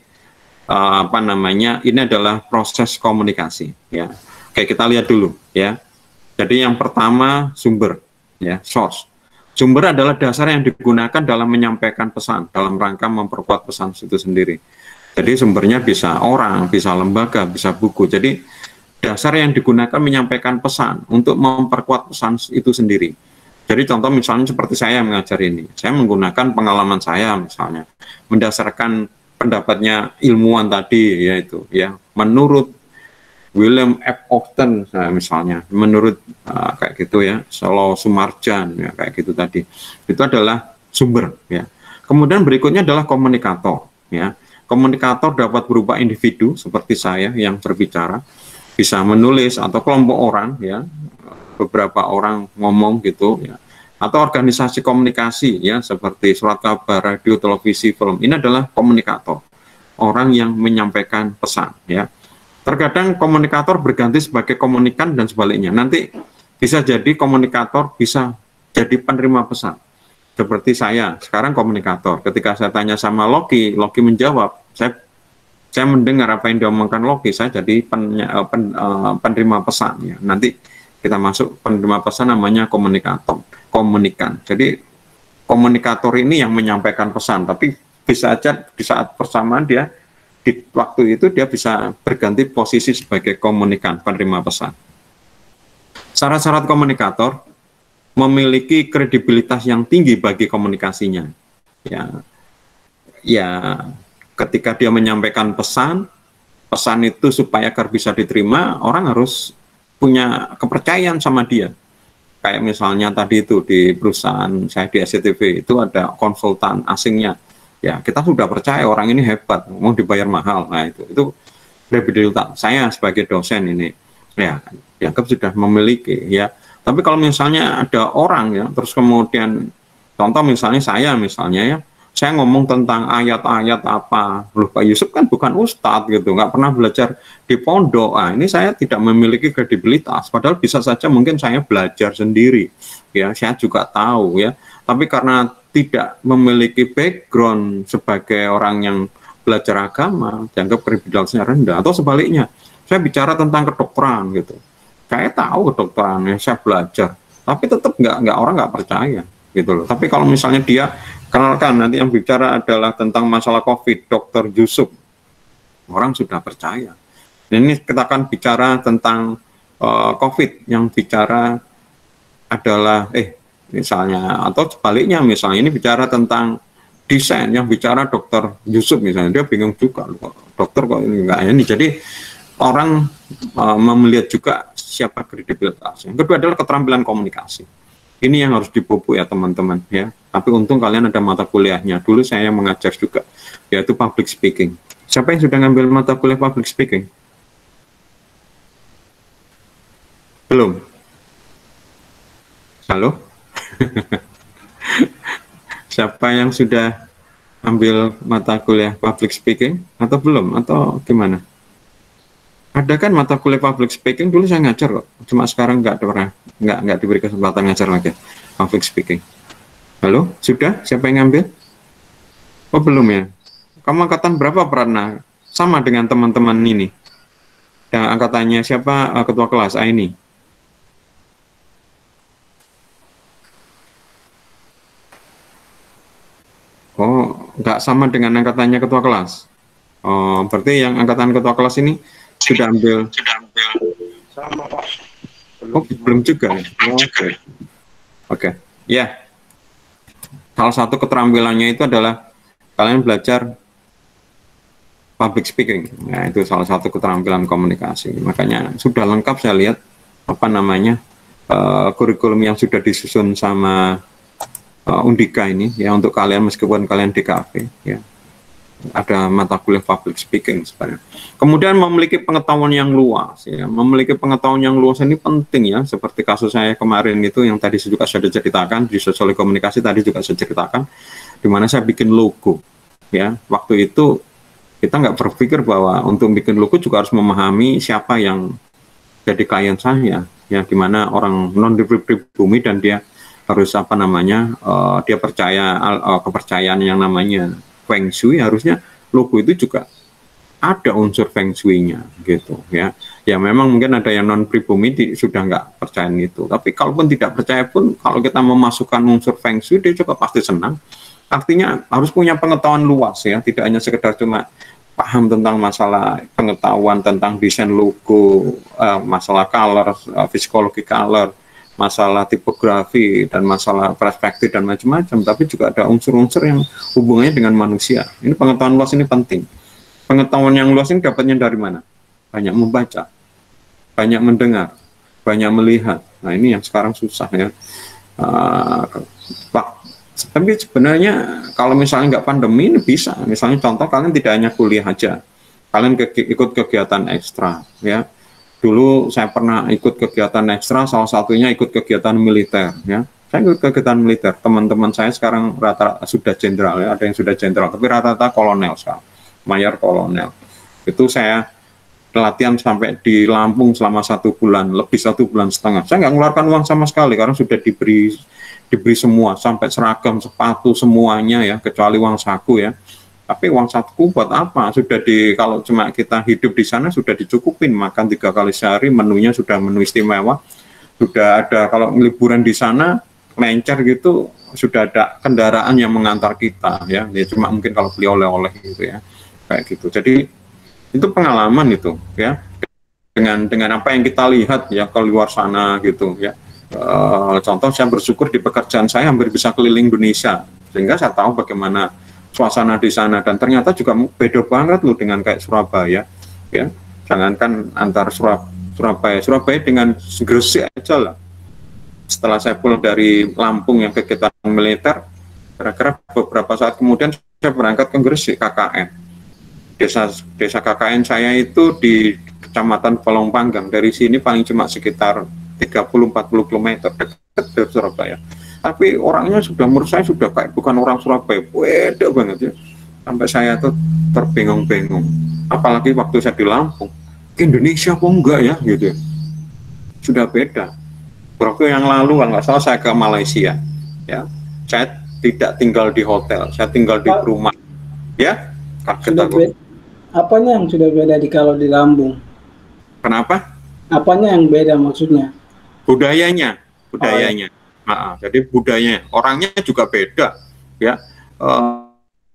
uh, apa namanya, ini adalah proses komunikasi ya. Oke, kita lihat dulu ya. Jadi yang pertama sumber. Ya, source. Sumber adalah dasar yang digunakan dalam menyampaikan pesan, dalam rangka memperkuat pesan itu sendiri. Jadi sumbernya bisa orang, bisa lembaga, bisa buku. Jadi dasar yang digunakan menyampaikan pesan untuk memperkuat pesan itu sendiri. Jadi contoh misalnya seperti saya mengajar ini, saya menggunakan pengalaman saya misalnya, mendasarkan pendapatnya ilmuwan tadi, yaitu ya menurut William F. Ogden nah, misalnya, menurut uh, kayak gitu ya, Solo Sumarjan ya kayak gitu tadi, itu adalah sumber ya. Kemudian berikutnya adalah komunikator ya. Komunikator dapat berupa individu seperti saya yang berbicara, bisa menulis atau kelompok orang ya, beberapa orang ngomong gitu ya, atau organisasi komunikasi ya seperti surat kabar, radio, televisi, film. Ini adalah komunikator, orang yang menyampaikan pesan ya. Terkadang komunikator berganti sebagai komunikan dan sebaliknya. Nanti bisa jadi komunikator, bisa jadi penerima pesan. Seperti saya, sekarang komunikator. Ketika saya tanya sama Loki, Loki menjawab. Saya saya mendengar apa yang diomongkan Loki, saya jadi pen, pen, uh, penerima pesan. Ya. Nanti kita masuk penerima pesan namanya komunikator, komunikan. Jadi komunikator ini yang menyampaikan pesan, tapi bisa aja di saat bersamaan dia di waktu itu dia bisa berganti posisi sebagai komunikan, penerima pesan. Syarat-syarat komunikator memiliki kredibilitas yang tinggi bagi komunikasinya. Ya, ya, ketika dia menyampaikan pesan, pesan itu supaya agar bisa diterima, orang harus punya kepercayaan sama dia. Kayak misalnya tadi itu di perusahaan saya di S C T V itu ada konsultan asingnya. Ya, kita sudah percaya orang ini hebat, mau dibayar mahal. Nah, itu itu kredibilitas saya sebagai dosen ini. Ya, dianggap sudah memiliki ya. Tapi kalau misalnya ada orang ya, terus kemudian contoh misalnya saya misalnya ya, saya ngomong tentang ayat-ayat apa, loh Pak Yusuf kan bukan ustadz gitu, nggak pernah belajar di pondok. Nah, ini saya tidak memiliki kredibilitas, padahal bisa saja mungkin saya belajar sendiri, ya saya juga tahu ya. Tapi karena tidak memiliki background sebagai orang yang belajar agama, dianggap kredibilitasnya rendah. Atau sebaliknya, saya bicara tentang kedokteran gitu, saya tahu kedokteran, ya, saya belajar, tapi tetap nggak nggak orang nggak percaya gitu loh. Tapi kalau misalnya dia kenalkan nanti yang bicara adalah tentang masalah COVID, Dokter Yusuf, orang sudah percaya. Dan ini kita akan bicara tentang uh, COVID, yang bicara adalah eh misalnya, atau sebaliknya misalnya ini bicara tentang desain, yang bicara Dokter Yusuf misalnya, dia bingung juga loh, dokter kok ini enggak ini. Jadi orang uh, melihat juga siapa kredibilitas. Yang kedua adalah keterampilan komunikasi. Ini yang harus dipupuk ya teman-teman ya. Tapi untung kalian ada mata kuliahnya. Dulu saya yang mengajar juga, yaitu public speaking. Siapa yang sudah ngambil mata kuliah public speaking? Belum? Halo? Siapa yang sudah ambil mata kuliah public speaking atau belum atau gimana? Ada kan mata kuliah public speaking dulu saya ngajar kok, cuma sekarang nggak pernah nggak nggak diberi kesempatan ngajar lagi public speaking. Halo, sudah? Siapa yang ngambil? Oh belum ya? Kamu angkatan berapa pernah? Sama dengan teman-teman ini. Yang angkatannya siapa? Uh, ketua kelas Aini. Oh, nggak sama dengan angkatannya ketua kelas. Oh, berarti yang angkatan ketua kelas ini sudah ambil. Sudah ambil. Sama Pak. Oh, belum juga. Oh, Oke. Okay. Okay. Ya. Salah satu keterampilannya itu adalah kalian belajar public speaking. Nah, itu salah satu keterampilan komunikasi. Makanya sudah lengkap saya lihat apa namanya uh, kurikulum yang sudah disusun sama uh, Undika ini ya untuk kalian meskipun kalian di K V ya. Ada mata kuliah public speaking sebenarnya. Kemudian memiliki pengetahuan yang luas ya. Memiliki pengetahuan yang luas ini penting ya, seperti kasus saya kemarin itu yang tadi juga sudah ceritakan di sosial komunikasi tadi juga saya ceritakan di mana saya bikin logo ya. Waktu itu kita nggak berpikir bahwa untuk bikin logo juga harus memahami siapa yang jadi klien saya ya, di mana orang non pribumi dan dia harus apa namanya uh, dia percaya uh, kepercayaan yang namanya Feng Shui, harusnya logo itu juga ada unsur Feng Shui-nya gitu ya. Ya memang mungkin ada yang non pribumi di, sudah nggak percaya itu. Tapi kalaupun tidak percaya pun kalau kita memasukkan unsur Feng Shui dia juga pasti senang. Artinya harus punya pengetahuan luas ya, tidak hanya sekedar cuma paham tentang masalah pengetahuan tentang desain logo, uh, masalah color, uh, psikologi color, masalah tipografi dan masalah perspektif dan macam-macam, tapi juga ada unsur-unsur yang hubungannya dengan manusia. Ini pengetahuan luas ini penting. Pengetahuan yang luas ini dapatnya dari mana? Banyak membaca, banyak mendengar, banyak melihat. Nah ini yang sekarang susah ya. Uh, Pak, tapi sebenarnya kalau misalnya nggak pandemi ini bisa. Misalnya contoh kalian tidak hanya kuliah aja, kalian ke ikut kegiatan ekstra ya. Dulu saya pernah ikut kegiatan ekstra, salah satunya ikut kegiatan militer ya. Saya ikut kegiatan militer, teman-teman saya sekarang rata-rata sudah jenderal ya, ada yang sudah jenderal, tapi rata-rata kolonel sekarang, mayor kolonel. Itu saya latihan sampai di Lampung selama satu bulan, lebih satu bulan setengah. Saya nggak mengeluarkan uang sama sekali karena sudah diberi diberi semua, sampai seragam, sepatu semuanya ya, kecuali uang saku ya. Tapi uang saku buat apa? Sudah di kalau cuma kita hidup di sana sudah dicukupin, makan tiga kali sehari, menunya sudah menu istimewa, sudah ada kalau liburan di sana lencer gitu, sudah ada kendaraan yang mengantar kita ya. Ya cuma mungkin kalau beli oleh-oleh gitu ya, kayak gitu. Jadi itu pengalaman itu ya, dengan dengan apa yang kita lihat ya ke luar sana gitu ya. E, contoh saya bersyukur di pekerjaan saya hampir bisa keliling Indonesia, sehingga saya tahu bagaimana suasana di sana, dan ternyata juga beda banget loh dengan kayak Surabaya ya. Jangankan antar Surabaya Surabaya dengan Gresik aja lah. Setelah saya pulang dari Lampung yang kegiatan militer, kira-kira beberapa saat kemudian saya berangkat ke Gresik K K N. Desa desa K K N saya itu di Kecamatan Pelong Panggang. Dari sini paling cuma sekitar tiga puluh sampai empat puluh kilometer dekat dari Surabaya. Tapi orangnya sudah menurut saya sudah kayak bukan orang Surabaya, beda banget ya. Sampai saya tuh terbingung-bingung. Apalagi waktu saya di Lampung, Indonesia kok enggak ya gitu. Sudah beda. Waktu yang lalu kalau nggak salah saya ke Malaysia, ya. Saya tidak tinggal di hotel, saya tinggal di rumah, ya. Kaget aku. Apanya yang sudah beda di kalau di Lampung? Kenapa? Apanya yang beda maksudnya? Budayanya, budayanya. Oh, ya. Nah, jadi budaya orangnya juga beda ya. Uh,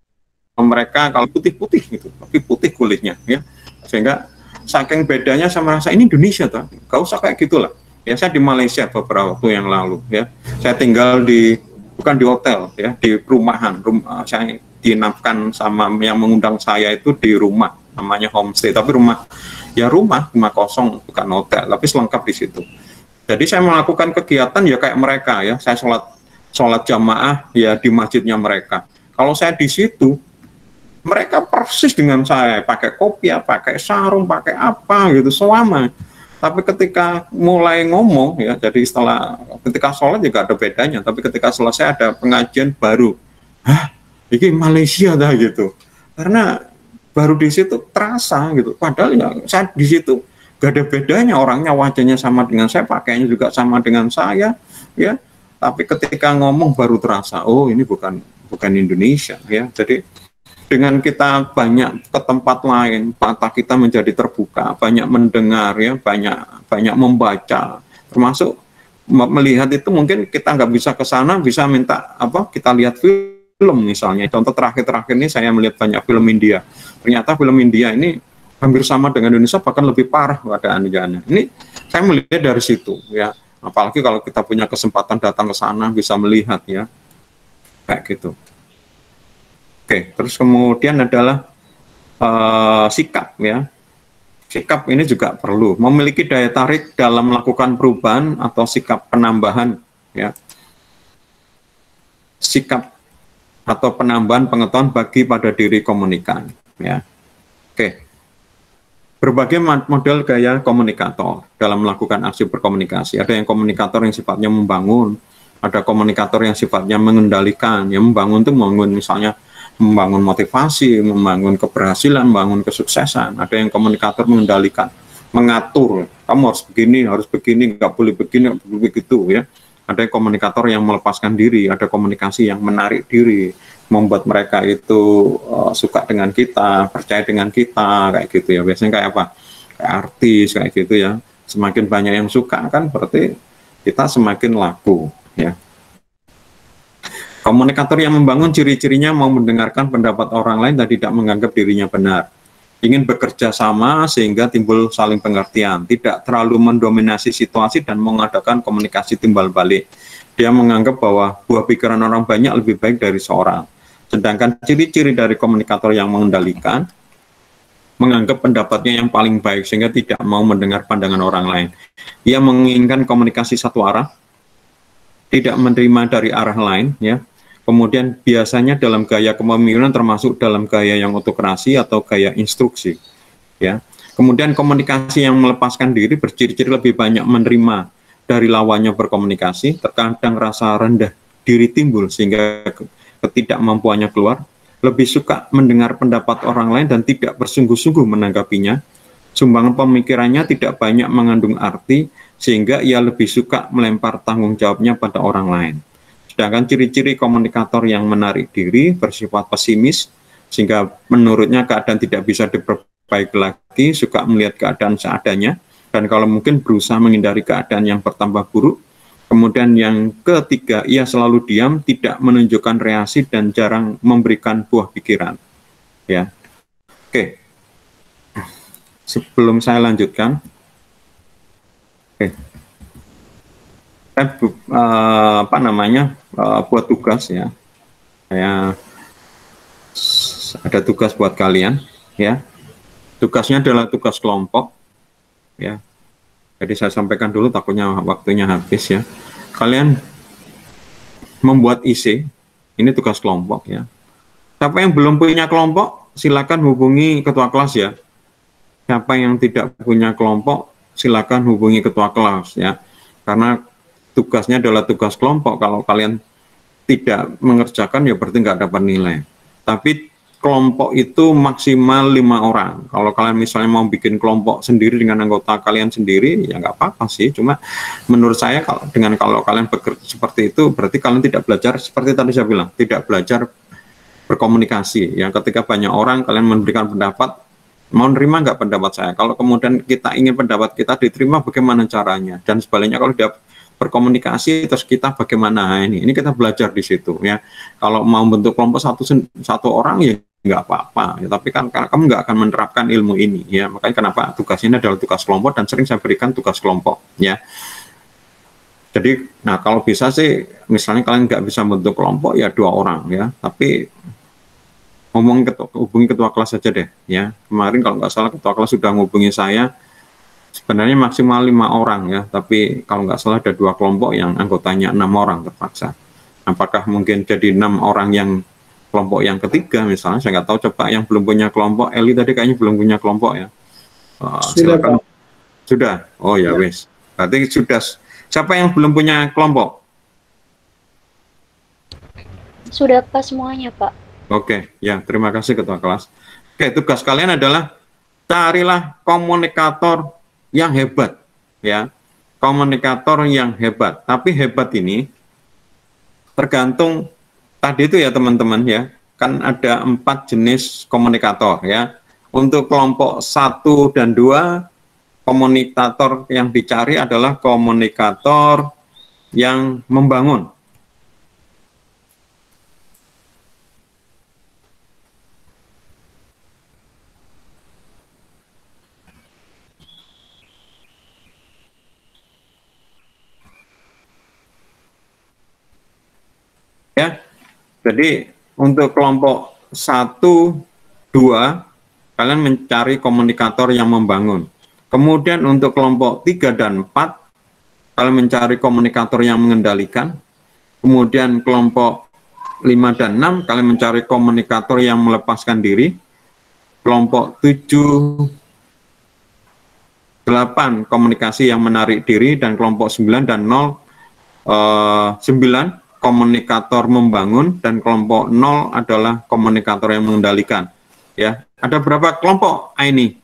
mereka kalau putih-putih gitu, tapi putih kulitnya ya, sehingga saking bedanya sama rasa ini Indonesia tuh, gak usah kayak gitulah ya. Saya di Malaysia beberapa waktu yang lalu ya, saya tinggal di bukan di hotel ya, di perumahan. Rumah saya diinapkan sama yang mengundang saya itu di rumah, namanya homestay, tapi rumah ya rumah rumah kosong, bukan hotel, tapi selengkap di situ. Jadi saya melakukan kegiatan ya kayak mereka ya, saya sholat sholat jamaah ya di masjidnya mereka. Kalau saya di situ, mereka persis dengan saya, pakai kopiah, pakai sarung, pakai apa gitu, sama. Tapi ketika mulai ngomong ya, jadi setelah ketika sholat juga ada bedanya. Tapi ketika selesai ada pengajian baru, hah, ini Malaysia dah gitu. Karena baru di situ terasa gitu. Padahal ya saya di situ gak ada bedanya, orangnya wajahnya sama dengan saya, pakaiannya juga sama dengan saya, ya. Tapi ketika ngomong baru terasa, oh ini bukan bukan Indonesia, ya. Jadi dengan kita banyak ke tempat lain, mata kita menjadi terbuka, banyak mendengar, ya, banyak banyak membaca, termasuk melihat itu mungkin kita nggak bisa ke sana, bisa minta apa? Kita lihat film misalnya. Contoh terakhir-terakhir ini saya melihat banyak film India. Ternyata film India ini hampir sama dengan Indonesia, bahkan lebih parah keadaannya. Ini saya melihat dari situ, ya. Apalagi kalau kita punya kesempatan datang ke sana, bisa melihat, ya, kayak gitu. Oke, terus kemudian adalah uh, sikap, ya. Sikap ini juga perlu memiliki daya tarik dalam melakukan perubahan atau sikap penambahan, ya. Sikap atau penambahan pengetahuan bagi pada diri komunikan, ya. Oke. Berbagai model gaya komunikator dalam melakukan aksi berkomunikasi. Ada yang komunikator yang sifatnya membangun, ada komunikator yang sifatnya mengendalikan. Yang membangun itu membangun misalnya membangun motivasi, membangun keberhasilan, membangun kesuksesan. Ada yang komunikator mengendalikan, mengatur, kamu harus begini, harus begini, nggak boleh begini, nggak boleh begitu, ya. Ada yang komunikator yang melepaskan diri, ada komunikasi yang menarik diri, membuat mereka itu uh, suka dengan kita, percaya dengan kita, kayak gitu, ya. Biasanya kayak apa? Kayak artis, kayak gitu, ya. Semakin banyak yang suka kan berarti kita semakin laku, ya. Komunikator yang membangun ciri-cirinya mau mendengarkan pendapat orang lain dan tidak menganggap dirinya benar. Ingin bekerja sama sehingga timbul saling pengertian, tidak terlalu mendominasi situasi dan mengadakan komunikasi timbal balik. Dia menganggap bahwa buah pikiran orang banyak lebih baik dari seorang. Sedangkan ciri-ciri dari komunikator yang mengendalikan, menganggap pendapatnya yang paling baik sehingga tidak mau mendengar pandangan orang lain. Ia menginginkan komunikasi satu arah, tidak menerima dari arah lain, ya. Kemudian biasanya dalam gaya kepemimpinan termasuk dalam gaya yang otokrasi atau gaya instruksi, ya. Kemudian komunikasi yang melepaskan diri berciri-ciri lebih banyak menerima dari lawannya berkomunikasi, terkadang rasa rendah diri timbul sehingga ketidakmampuannya keluar, lebih suka mendengar pendapat orang lain dan tidak bersungguh-sungguh menanggapinya. Sumbangan pemikirannya tidak banyak mengandung arti sehingga ia lebih suka melempar tanggung jawabnya pada orang lain. Sedangkan ciri-ciri komunikator yang menarik diri bersifat pesimis, sehingga menurutnya keadaan tidak bisa diperbaiki lagi, suka melihat keadaan seadanya, dan kalau mungkin berusaha menghindari keadaan yang bertambah buruk. Kemudian yang ketiga, ia selalu diam, tidak menunjukkan reaksi, dan jarang memberikan buah pikiran. Ya, oke. Sebelum saya lanjutkan, oke. Saya uh, apa namanya uh, buat tugas, ya. Saya ada tugas buat kalian, ya. Tugasnya adalah tugas kelompok, ya. Jadi saya sampaikan dulu, takutnya waktunya habis, ya. Kalian membuat I C, ini tugas kelompok, ya. Siapa yang belum punya kelompok, silakan hubungi ketua kelas, ya. Siapa yang tidak punya kelompok, silakan hubungi ketua kelas, ya. Karena tugasnya adalah tugas kelompok. Kalau kalian tidak mengerjakan, ya berarti nggak dapat nilai. Tapi kelompok itu maksimal lima orang. Kalau kalian misalnya mau bikin kelompok sendiri dengan anggota kalian sendiri, ya nggak apa-apa sih. Cuma menurut saya kalau dengan kalau kalian bekerja seperti itu, berarti kalian tidak belajar, seperti tadi saya bilang, tidak belajar berkomunikasi. Ya, ketika banyak orang kalian memberikan pendapat, mau nerima nggak pendapat saya? Kalau kemudian kita ingin pendapat kita diterima, bagaimana caranya? Dan sebaliknya kalau dia berkomunikasi terus kita bagaimana, nah, ini ini kita belajar di situ, ya. Kalau mau bentuk kelompok satu satu orang ya nggak apa-apa, ya, tapi kan kamu nggak akan menerapkan ilmu ini, ya. Makanya kenapa tugasnya adalah tugas kelompok dan sering saya berikan tugas kelompok, ya. Jadi nah kalau bisa sih misalnya kalian nggak bisa bentuk kelompok ya dua orang, ya, tapi ngomong ketua, hubungi ketua kelas saja deh, ya. Kemarin kalau nggak salah ketua kelas sudah ngubungi saya. Sebenarnya maksimal lima orang, ya, tapi kalau nggak salah ada dua kelompok yang anggotanya enam orang terpaksa. Apakah mungkin jadi enam orang yang kelompok yang ketiga misalnya? Saya nggak tahu. Coba yang belum punya kelompok, Eli tadi kayaknya belum punya kelompok, ya. Uh, silakan. Sudah? Oh ya, Ya. wes. Berarti sudah. Siapa yang belum punya kelompok? Sudah pas semuanya, Pak. Oke, ya terima kasih ketua kelas. Oke, tugas kalian adalah carilah komunikator yang hebat, ya. Komunikator yang hebat. Tapi hebat ini tergantung tadi itu ya teman-teman ya. Kan ada empat jenis komunikator ya. Untuk kelompok satu dan dua, komunikator yang dicari adalah komunikator yang membangun. Ya, jadi untuk kelompok satu, dua, kalian mencari komunikator yang membangun. Kemudian untuk kelompok tiga dan empat, kalian mencari komunikator yang mengendalikan. Kemudian kelompok lima dan enam, kalian mencari komunikator yang melepaskan diri. Kelompok tujuh, delapan, komunikasi yang menarik diri. Dan kelompok sembilan dan nol, eh, sembilan, komunikator membangun. Dan kelompok nol adalah komunikator yang mengendalikan. Ya, ada berapa kelompok ini?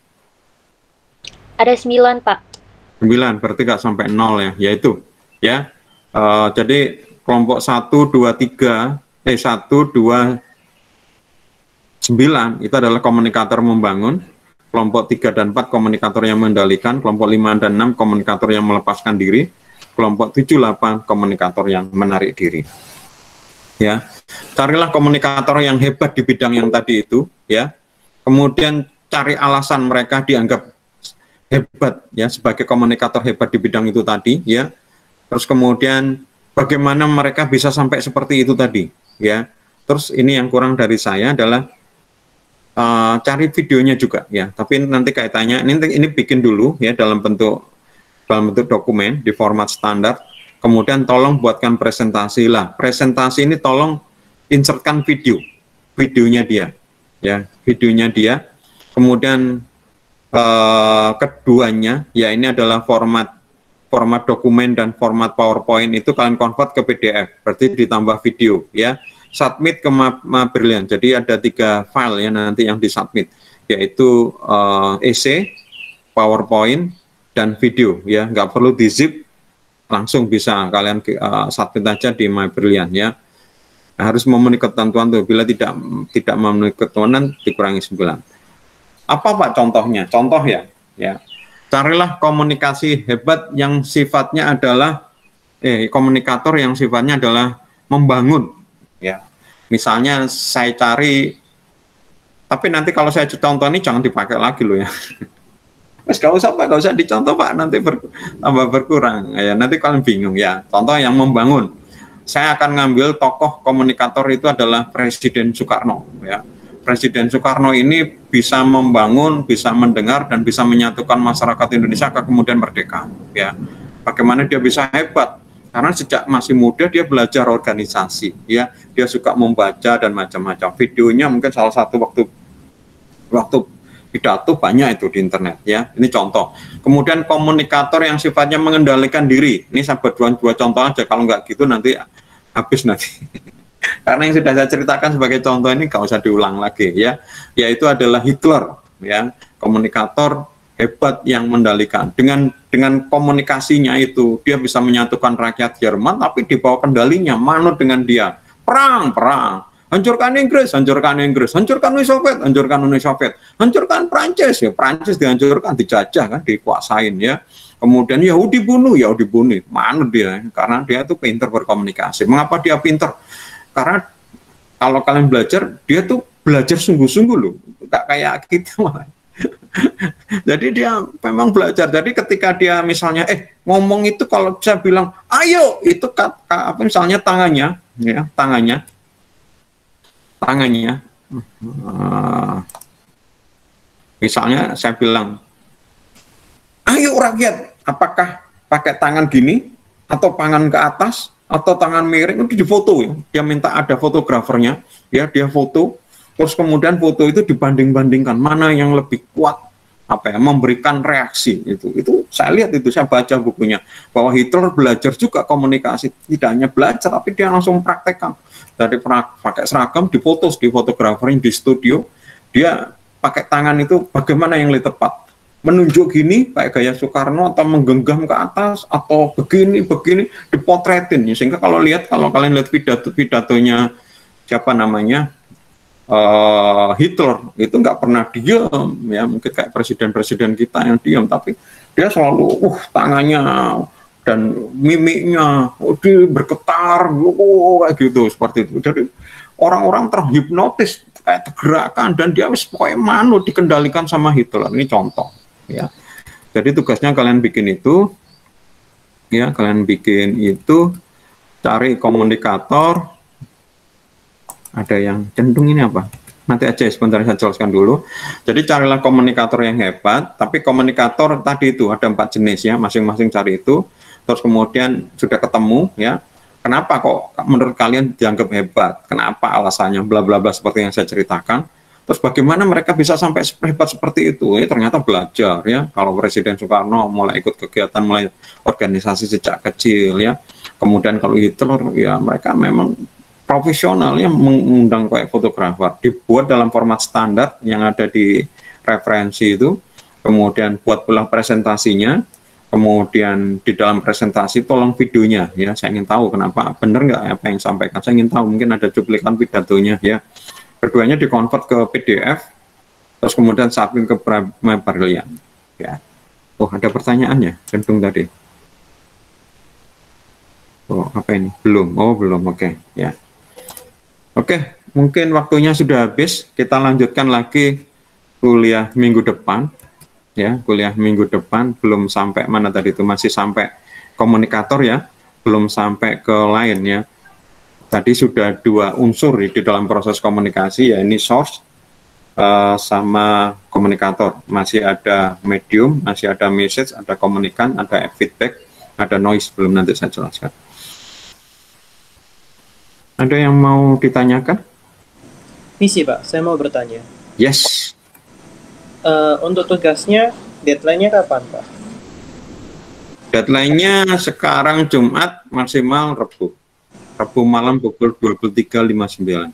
Ada sembilan, Pak. sembilan, berarti nggak sampai nol ya, yaitu ya. Uh, jadi kelompok satu, dua, tiga, eh satu, dua, sembilan itu adalah komunikator membangun. Kelompok tiga dan empat komunikator yang mengendalikan. Kelompok lima dan enam komunikator yang melepaskan diri. Kelompok tujuh, delapan komunikator yang menarik diri. Ya, carilah komunikator yang hebat di bidang yang tadi itu ya. Kemudian cari alasan mereka dianggap hebat ya sebagai komunikator hebat di bidang itu tadi ya. Terus kemudian bagaimana mereka bisa sampai seperti itu tadi ya. Terus ini yang kurang dari saya adalah uh, cari videonya juga ya. Tapi nanti kaitannya ini ini bikin dulu ya dalam bentuk dalam bentuk dokumen di format standar. Kemudian tolong buatkan presentasi lah. Presentasi ini tolong insertkan video, videonya dia ya, videonya dia. Kemudian Uh, keduanya, ya ini adalah format format dokumen dan format PowerPoint itu kalian convert ke P D F, berarti ditambah video ya. Submit ke Mabrilliant. Jadi ada tiga file ya nanti yang disubmit, yaitu uh, E C, PowerPoint, dan video ya. Nggak perlu di zip, langsung bisa kalian uh, submit aja di Mabrilliant ya. Nah, harus memenuhi ketentuan tuh. Bila tidak tidak memenuhi ketentuan dikurangi sembilan. Apa Pak contohnya? Contoh ya, ya. Carilah komunikasi hebat yang sifatnya adalah eh komunikator yang sifatnya adalah membangun, ya. Misalnya saya cari, tapi nanti kalau saya contoh ini jangan dipakai lagi loh ya. Mas gak usah Pak, gak usah dicontoh Pak, nanti ber, tambah berkurang. Ya, nanti kalian bingung ya. Contoh yang membangun. Saya akan ngambil tokoh komunikator itu adalah Presiden Soekarno, ya. Presiden Soekarno ini bisa membangun, bisa mendengar, dan bisa menyatukan masyarakat Indonesia ke kemudian merdeka. Ya, bagaimana dia bisa hebat? Karena sejak masih muda dia belajar organisasi. Ya, dia suka membaca dan macam-macam. Videonya mungkin salah satu waktu waktu pidato banyak itu di internet. Ya, ini contoh. Kemudian komunikator yang sifatnya mengendalikan diri. Ini saya buat dua, dua contoh aja. Kalau nggak gitu nanti habis nanti. Karena yang sudah saya ceritakan sebagai contoh ini nggak usah diulang lagi ya, yaitu adalah Hitler ya, komunikator hebat yang mengendalikan. Dengan dengan komunikasinya itu dia bisa menyatukan rakyat Jerman, tapi di bawah kendalinya manut dengan dia. Perang, perang, hancurkan Inggris, hancurkan Inggris, hancurkan Uni Soviet, hancurkan Uni Soviet, hancurkan Prancis ya, Prancis dihancurkan, dijajah kan, dikuasain ya. Kemudian Yahudi bunuh, Yahudi bunuh, manut dia karena dia itu pintar berkomunikasi. Mengapa dia pintar? Karena kalau kalian belajar, dia tuh belajar sungguh-sungguh loh, nggak kayak kita malah. Jadi dia memang belajar. Jadi ketika dia misalnya, eh ngomong itu kalau saya bilang, ayo itu apa misalnya tangannya, ya tangannya, tangannya, uh, misalnya saya bilang, ayo rakyat, apakah pakai tangan gini atau tangan ke atas? Atau tangan miring itu difoto ya. Dia minta ada fotografernya, ya dia foto, terus kemudian foto itu dibanding-bandingkan mana yang lebih kuat, apa ya, memberikan reaksi itu. Itu saya lihat itu, saya baca bukunya bahwa Hitler belajar juga komunikasi, tidak hanya belajar tapi dia langsung praktekkan. Dari pakai seragam, difoto, di fotograferin di studio, dia pakai tangan itu bagaimana yang lebih tepat, menunjuk gini kayak gaya Soekarno atau menggenggam ke atas atau begini begini dipotretin, sehingga kalau lihat, kalau kalian lihat pidato pidatonya siapa namanya Uh, Hitler itu nggak pernah diam, ya mungkin kayak presiden-presiden kita yang diam, tapi dia selalu uh tangannya dan mimiknya oh, dia bergetar, oh, kayak gitu, seperti itu. Jadi orang-orang terhipnotis kayak tergerakan dan dia wis pokoknya manu dikendalikan sama Hitler. Ini contoh, ya. Jadi tugasnya kalian bikin itu, ya kalian bikin itu, cari komunikator. Ada yang cenderung ini apa? Nanti aja sebentar saya jelaskan dulu. Jadi carilah komunikator yang hebat, tapi komunikator tadi itu ada empat jenis ya, masing-masing cari itu. Terus kemudian sudah ketemu ya, kenapa kok menurut kalian dianggap hebat? Kenapa alasannya? Bla bla bla seperti yang saya ceritakan. Terus bagaimana mereka bisa sampai hebat seperti itu? Ya, ternyata belajar ya. Kalau Presiden Soekarno mulai ikut kegiatan, mulai organisasi sejak kecil ya. Kemudian kalau Hitler ya mereka memang profesional yang mengundang kayak fotografer, dibuat dalam format standar yang ada di referensi itu, kemudian buat pulang presentasinya, kemudian di dalam presentasi tolong videonya ya, saya ingin tahu kenapa benar nggak apa yang sampaikan, saya ingin tahu, mungkin ada cuplikan pidatonya ya, keduanya dikonvert ke P D F, terus kemudian submit ke Brilliant ya. Oh ada pertanyaannya, cenderung tadi. Oh apa ini? Belum, oh belum, oke okay. Ya. Oke, mungkin waktunya sudah habis. Kita lanjutkan lagi kuliah minggu depan. Ya, kuliah minggu depan belum sampai mana tadi itu, masih sampai komunikator ya, belum sampai ke lain ya. Tadi sudah dua unsur di dalam proses komunikasi ya, ini source uh, sama komunikator. Masih ada medium, masih ada message, ada komunikan, ada feedback, ada noise, belum nanti saya jelaskan. Ada yang mau ditanyakan? Misi Pak, saya mau bertanya. Yes. Uh, untuk tugasnya, deadline-nya kapan Pak? Deadline-nya sekarang Jumat, maksimal Rabu. Rabu malam pukul dua puluh tiga lima puluh sembilan.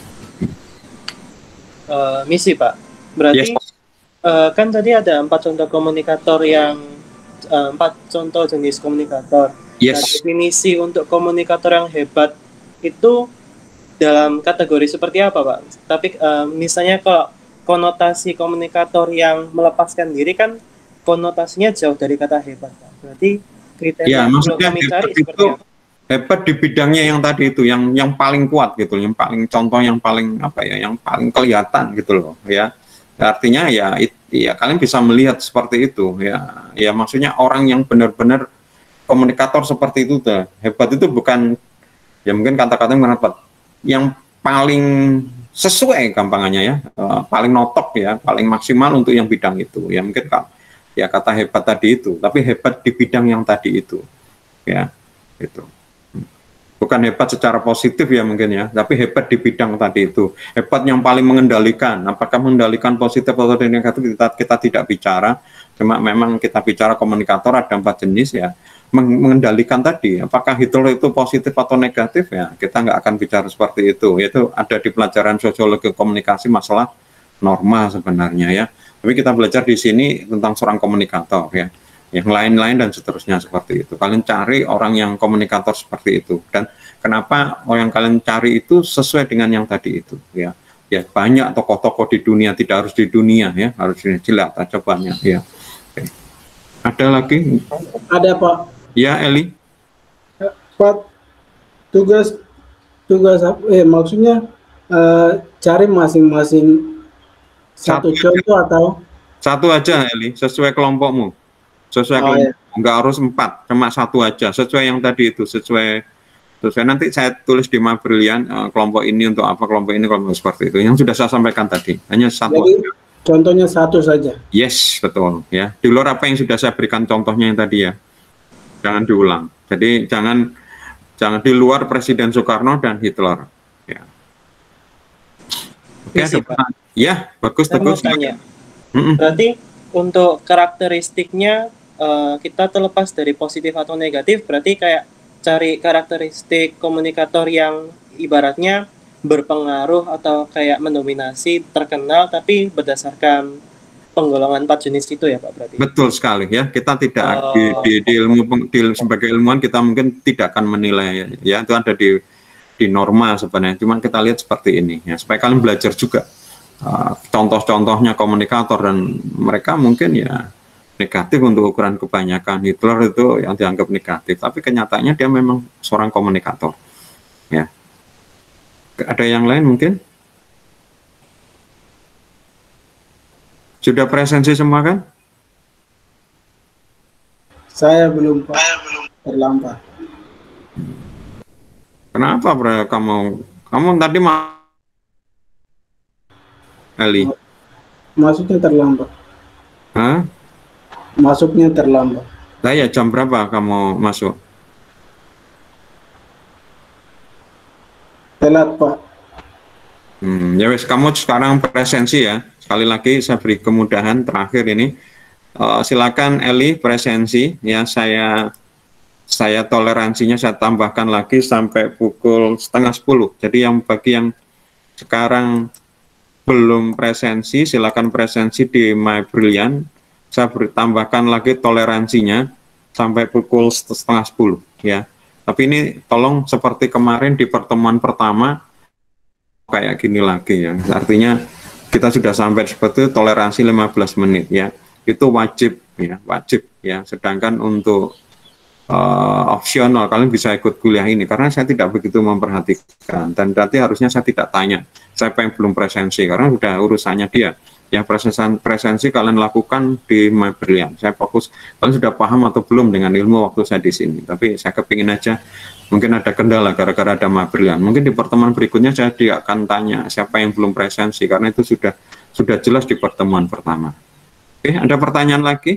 Uh, misi Pak, berarti yes. uh, kan tadi ada empat contoh komunikator yang, uh, empat contoh jenis komunikator. Yes. Nah, definisi untuk komunikator yang hebat itu dalam kategori seperti apa Pak? Tapi uh, misalnya kalau konotasi komunikator yang melepaskan diri kan konotasinya jauh dari kata hebat Pak. Berarti kriteria ya, yang maksudnya kami hebat cari itu seperti apa? Hebat di bidangnya yang tadi itu, yang yang paling kuat gitu, yang paling contoh yang paling apa ya, yang paling kelihatan gitu loh ya. Artinya ya, it, ya kalian bisa melihat seperti itu ya. Ya maksudnya orang yang benar-benar komunikator seperti itu tuh. Hebat itu bukan ya mungkin kata-kata mendapat yang paling sesuai gampangannya ya, uh, paling notok ya, paling maksimal untuk yang bidang itu ya, mungkin kan ya kata hebat tadi itu, tapi hebat di bidang yang tadi itu ya, itu bukan hebat secara positif ya mungkin ya, tapi hebat di bidang tadi itu, hebat yang paling mengendalikan. Apakah mengendalikan positif atau negatif kita, kita tidak bicara, cuma memang kita bicara komunikator ada empat jenis ya, mengendalikan tadi, apakah Hitler itu positif atau negatif ya, kita nggak akan bicara seperti itu. Itu ada di pelajaran sosiologi komunikasi, masalah norma sebenarnya ya. Tapi kita belajar di sini tentang seorang komunikator ya, yang lain-lain dan seterusnya seperti itu. Kalian cari orang yang komunikator seperti itu, dan kenapa orang yang kalian cari itu sesuai dengan yang tadi itu ya. Ya banyak tokoh-tokoh di dunia, tidak harus di dunia ya, harus jelas aja banyak ya. Oke. Ada lagi? Ada Pak. Ya, Eli. Pak, tugas tugas eh maksudnya uh, cari masing-masing satu, satu contoh atau satu aja, Eli, sesuai kelompokmu. Sesuai oh, kelompok. ya. Enggak harus empat, cuma satu aja. Sesuai yang tadi itu, sesuai sesuai nanti saya tulis di Brilliant uh, kelompok ini untuk apa, kelompok ini kelompok seperti itu. Yang sudah saya sampaikan tadi. Hanya satu. Jadi, aja. Contohnya satu saja. Yes, betul ya. Di luar apa yang sudah saya berikan contohnya yang tadi ya. Jangan diulang. Jadi jangan jangan di luar Presiden Soekarno dan Hitler. Ya. Oke, Misi, Pak. ya bagus Saya bagus. mau tanya. Mm-mm. Berarti untuk karakteristiknya uh, kita terlepas dari positif atau negatif, berarti kayak cari karakteristik komunikator yang ibaratnya berpengaruh atau kayak mendominasi, terkenal, tapi berdasarkan penggolongan empat jenis itu ya Pak berarti? Betul sekali ya, kita tidak Oh. di, di, di ilmu di, sebagai ilmuwan kita mungkin tidak akan menilai ya, itu ada di di norma sebenarnya, cuman kita lihat seperti ini ya, supaya kalian belajar juga uh, contoh-contohnya komunikator, dan mereka mungkin ya negatif untuk ukuran kebanyakan. Hitler itu yang dianggap negatif, tapi kenyataannya dia memang seorang komunikator ya. Ada yang lain mungkin? Sudah presensi semua kan? Saya belum, Pak. Terlambat. Kenapa bro, kamu kamu tadi mau Eli? Masuknya terlambat. Hah? Masuknya terlambat. Saya jam berapa kamu masuk? Telat, Pak. Hmm, ya wes, kamu sekarang presensi ya. Sekali lagi saya beri kemudahan terakhir ini. Uh, silakan Eli presensi ya, saya saya toleransinya saya tambahkan lagi sampai pukul setengah sepuluh. Jadi yang bagi yang sekarang belum presensi, silakan presensi di My Brilliant. Saya beri tambahkan lagi toleransinya sampai pukul setengah sepuluh ya. Tapi ini tolong seperti kemarin di pertemuan pertama kayak gini lagi ya. Artinya kita sudah sampai seperti toleransi lima belas menit ya. Itu wajib ya, wajib ya. Sedangkan untuk uh, opsional kalian bisa ikut kuliah ini karena saya tidak begitu memperhatikan, dan berarti harusnya saya tidak tanya siapa yang belum presensi karena sudah urusannya dia. Yang presensi, presensi kalian lakukan di My Brilliant. Saya fokus kalian sudah paham atau belum dengan ilmu waktu saya di sini. Tapi saya kepingin aja mungkin ada kendala gara-gara ada My Brilliant. Mungkin di pertemuan berikutnya saya tidak akan tanya siapa yang belum presensi karena itu sudah sudah jelas di pertemuan pertama. Oke, ada pertanyaan lagi?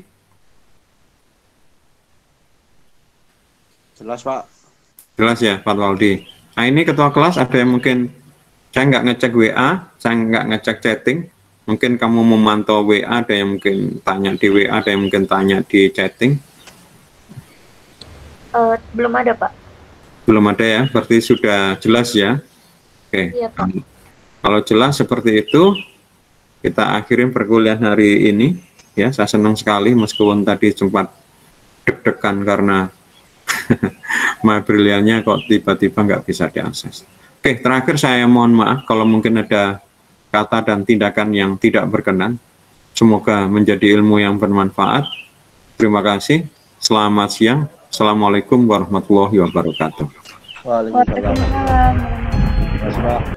Jelas Pak. Jelas ya Pak Waldi. Nah ini ketua kelas ada yang mungkin saya nggak ngecek W A, saya nggak ngecek chatting. Mungkin kamu memantau W A, ada yang mungkin tanya di W A, ada yang mungkin tanya di chatting. Uh, belum ada Pak. Belum ada ya, berarti sudah jelas ya. Oke. Iya, Pak. Kalau jelas seperti itu, kita akhirin perkuliahan hari ini. Ya, saya senang sekali meskipun tadi sempat deg-degan karena My Brilliant-nya kok tiba-tiba nggak bisa diakses. Oke, terakhir saya mohon maaf kalau mungkin ada kata dan tindakan yang tidak berkenan. Semoga menjadi ilmu yang bermanfaat. Terima kasih. Selamat siang. Assalamualaikum warahmatullahi wabarakatuh. Waalaikumsalam. Waalaikumsalam. Mas Pak.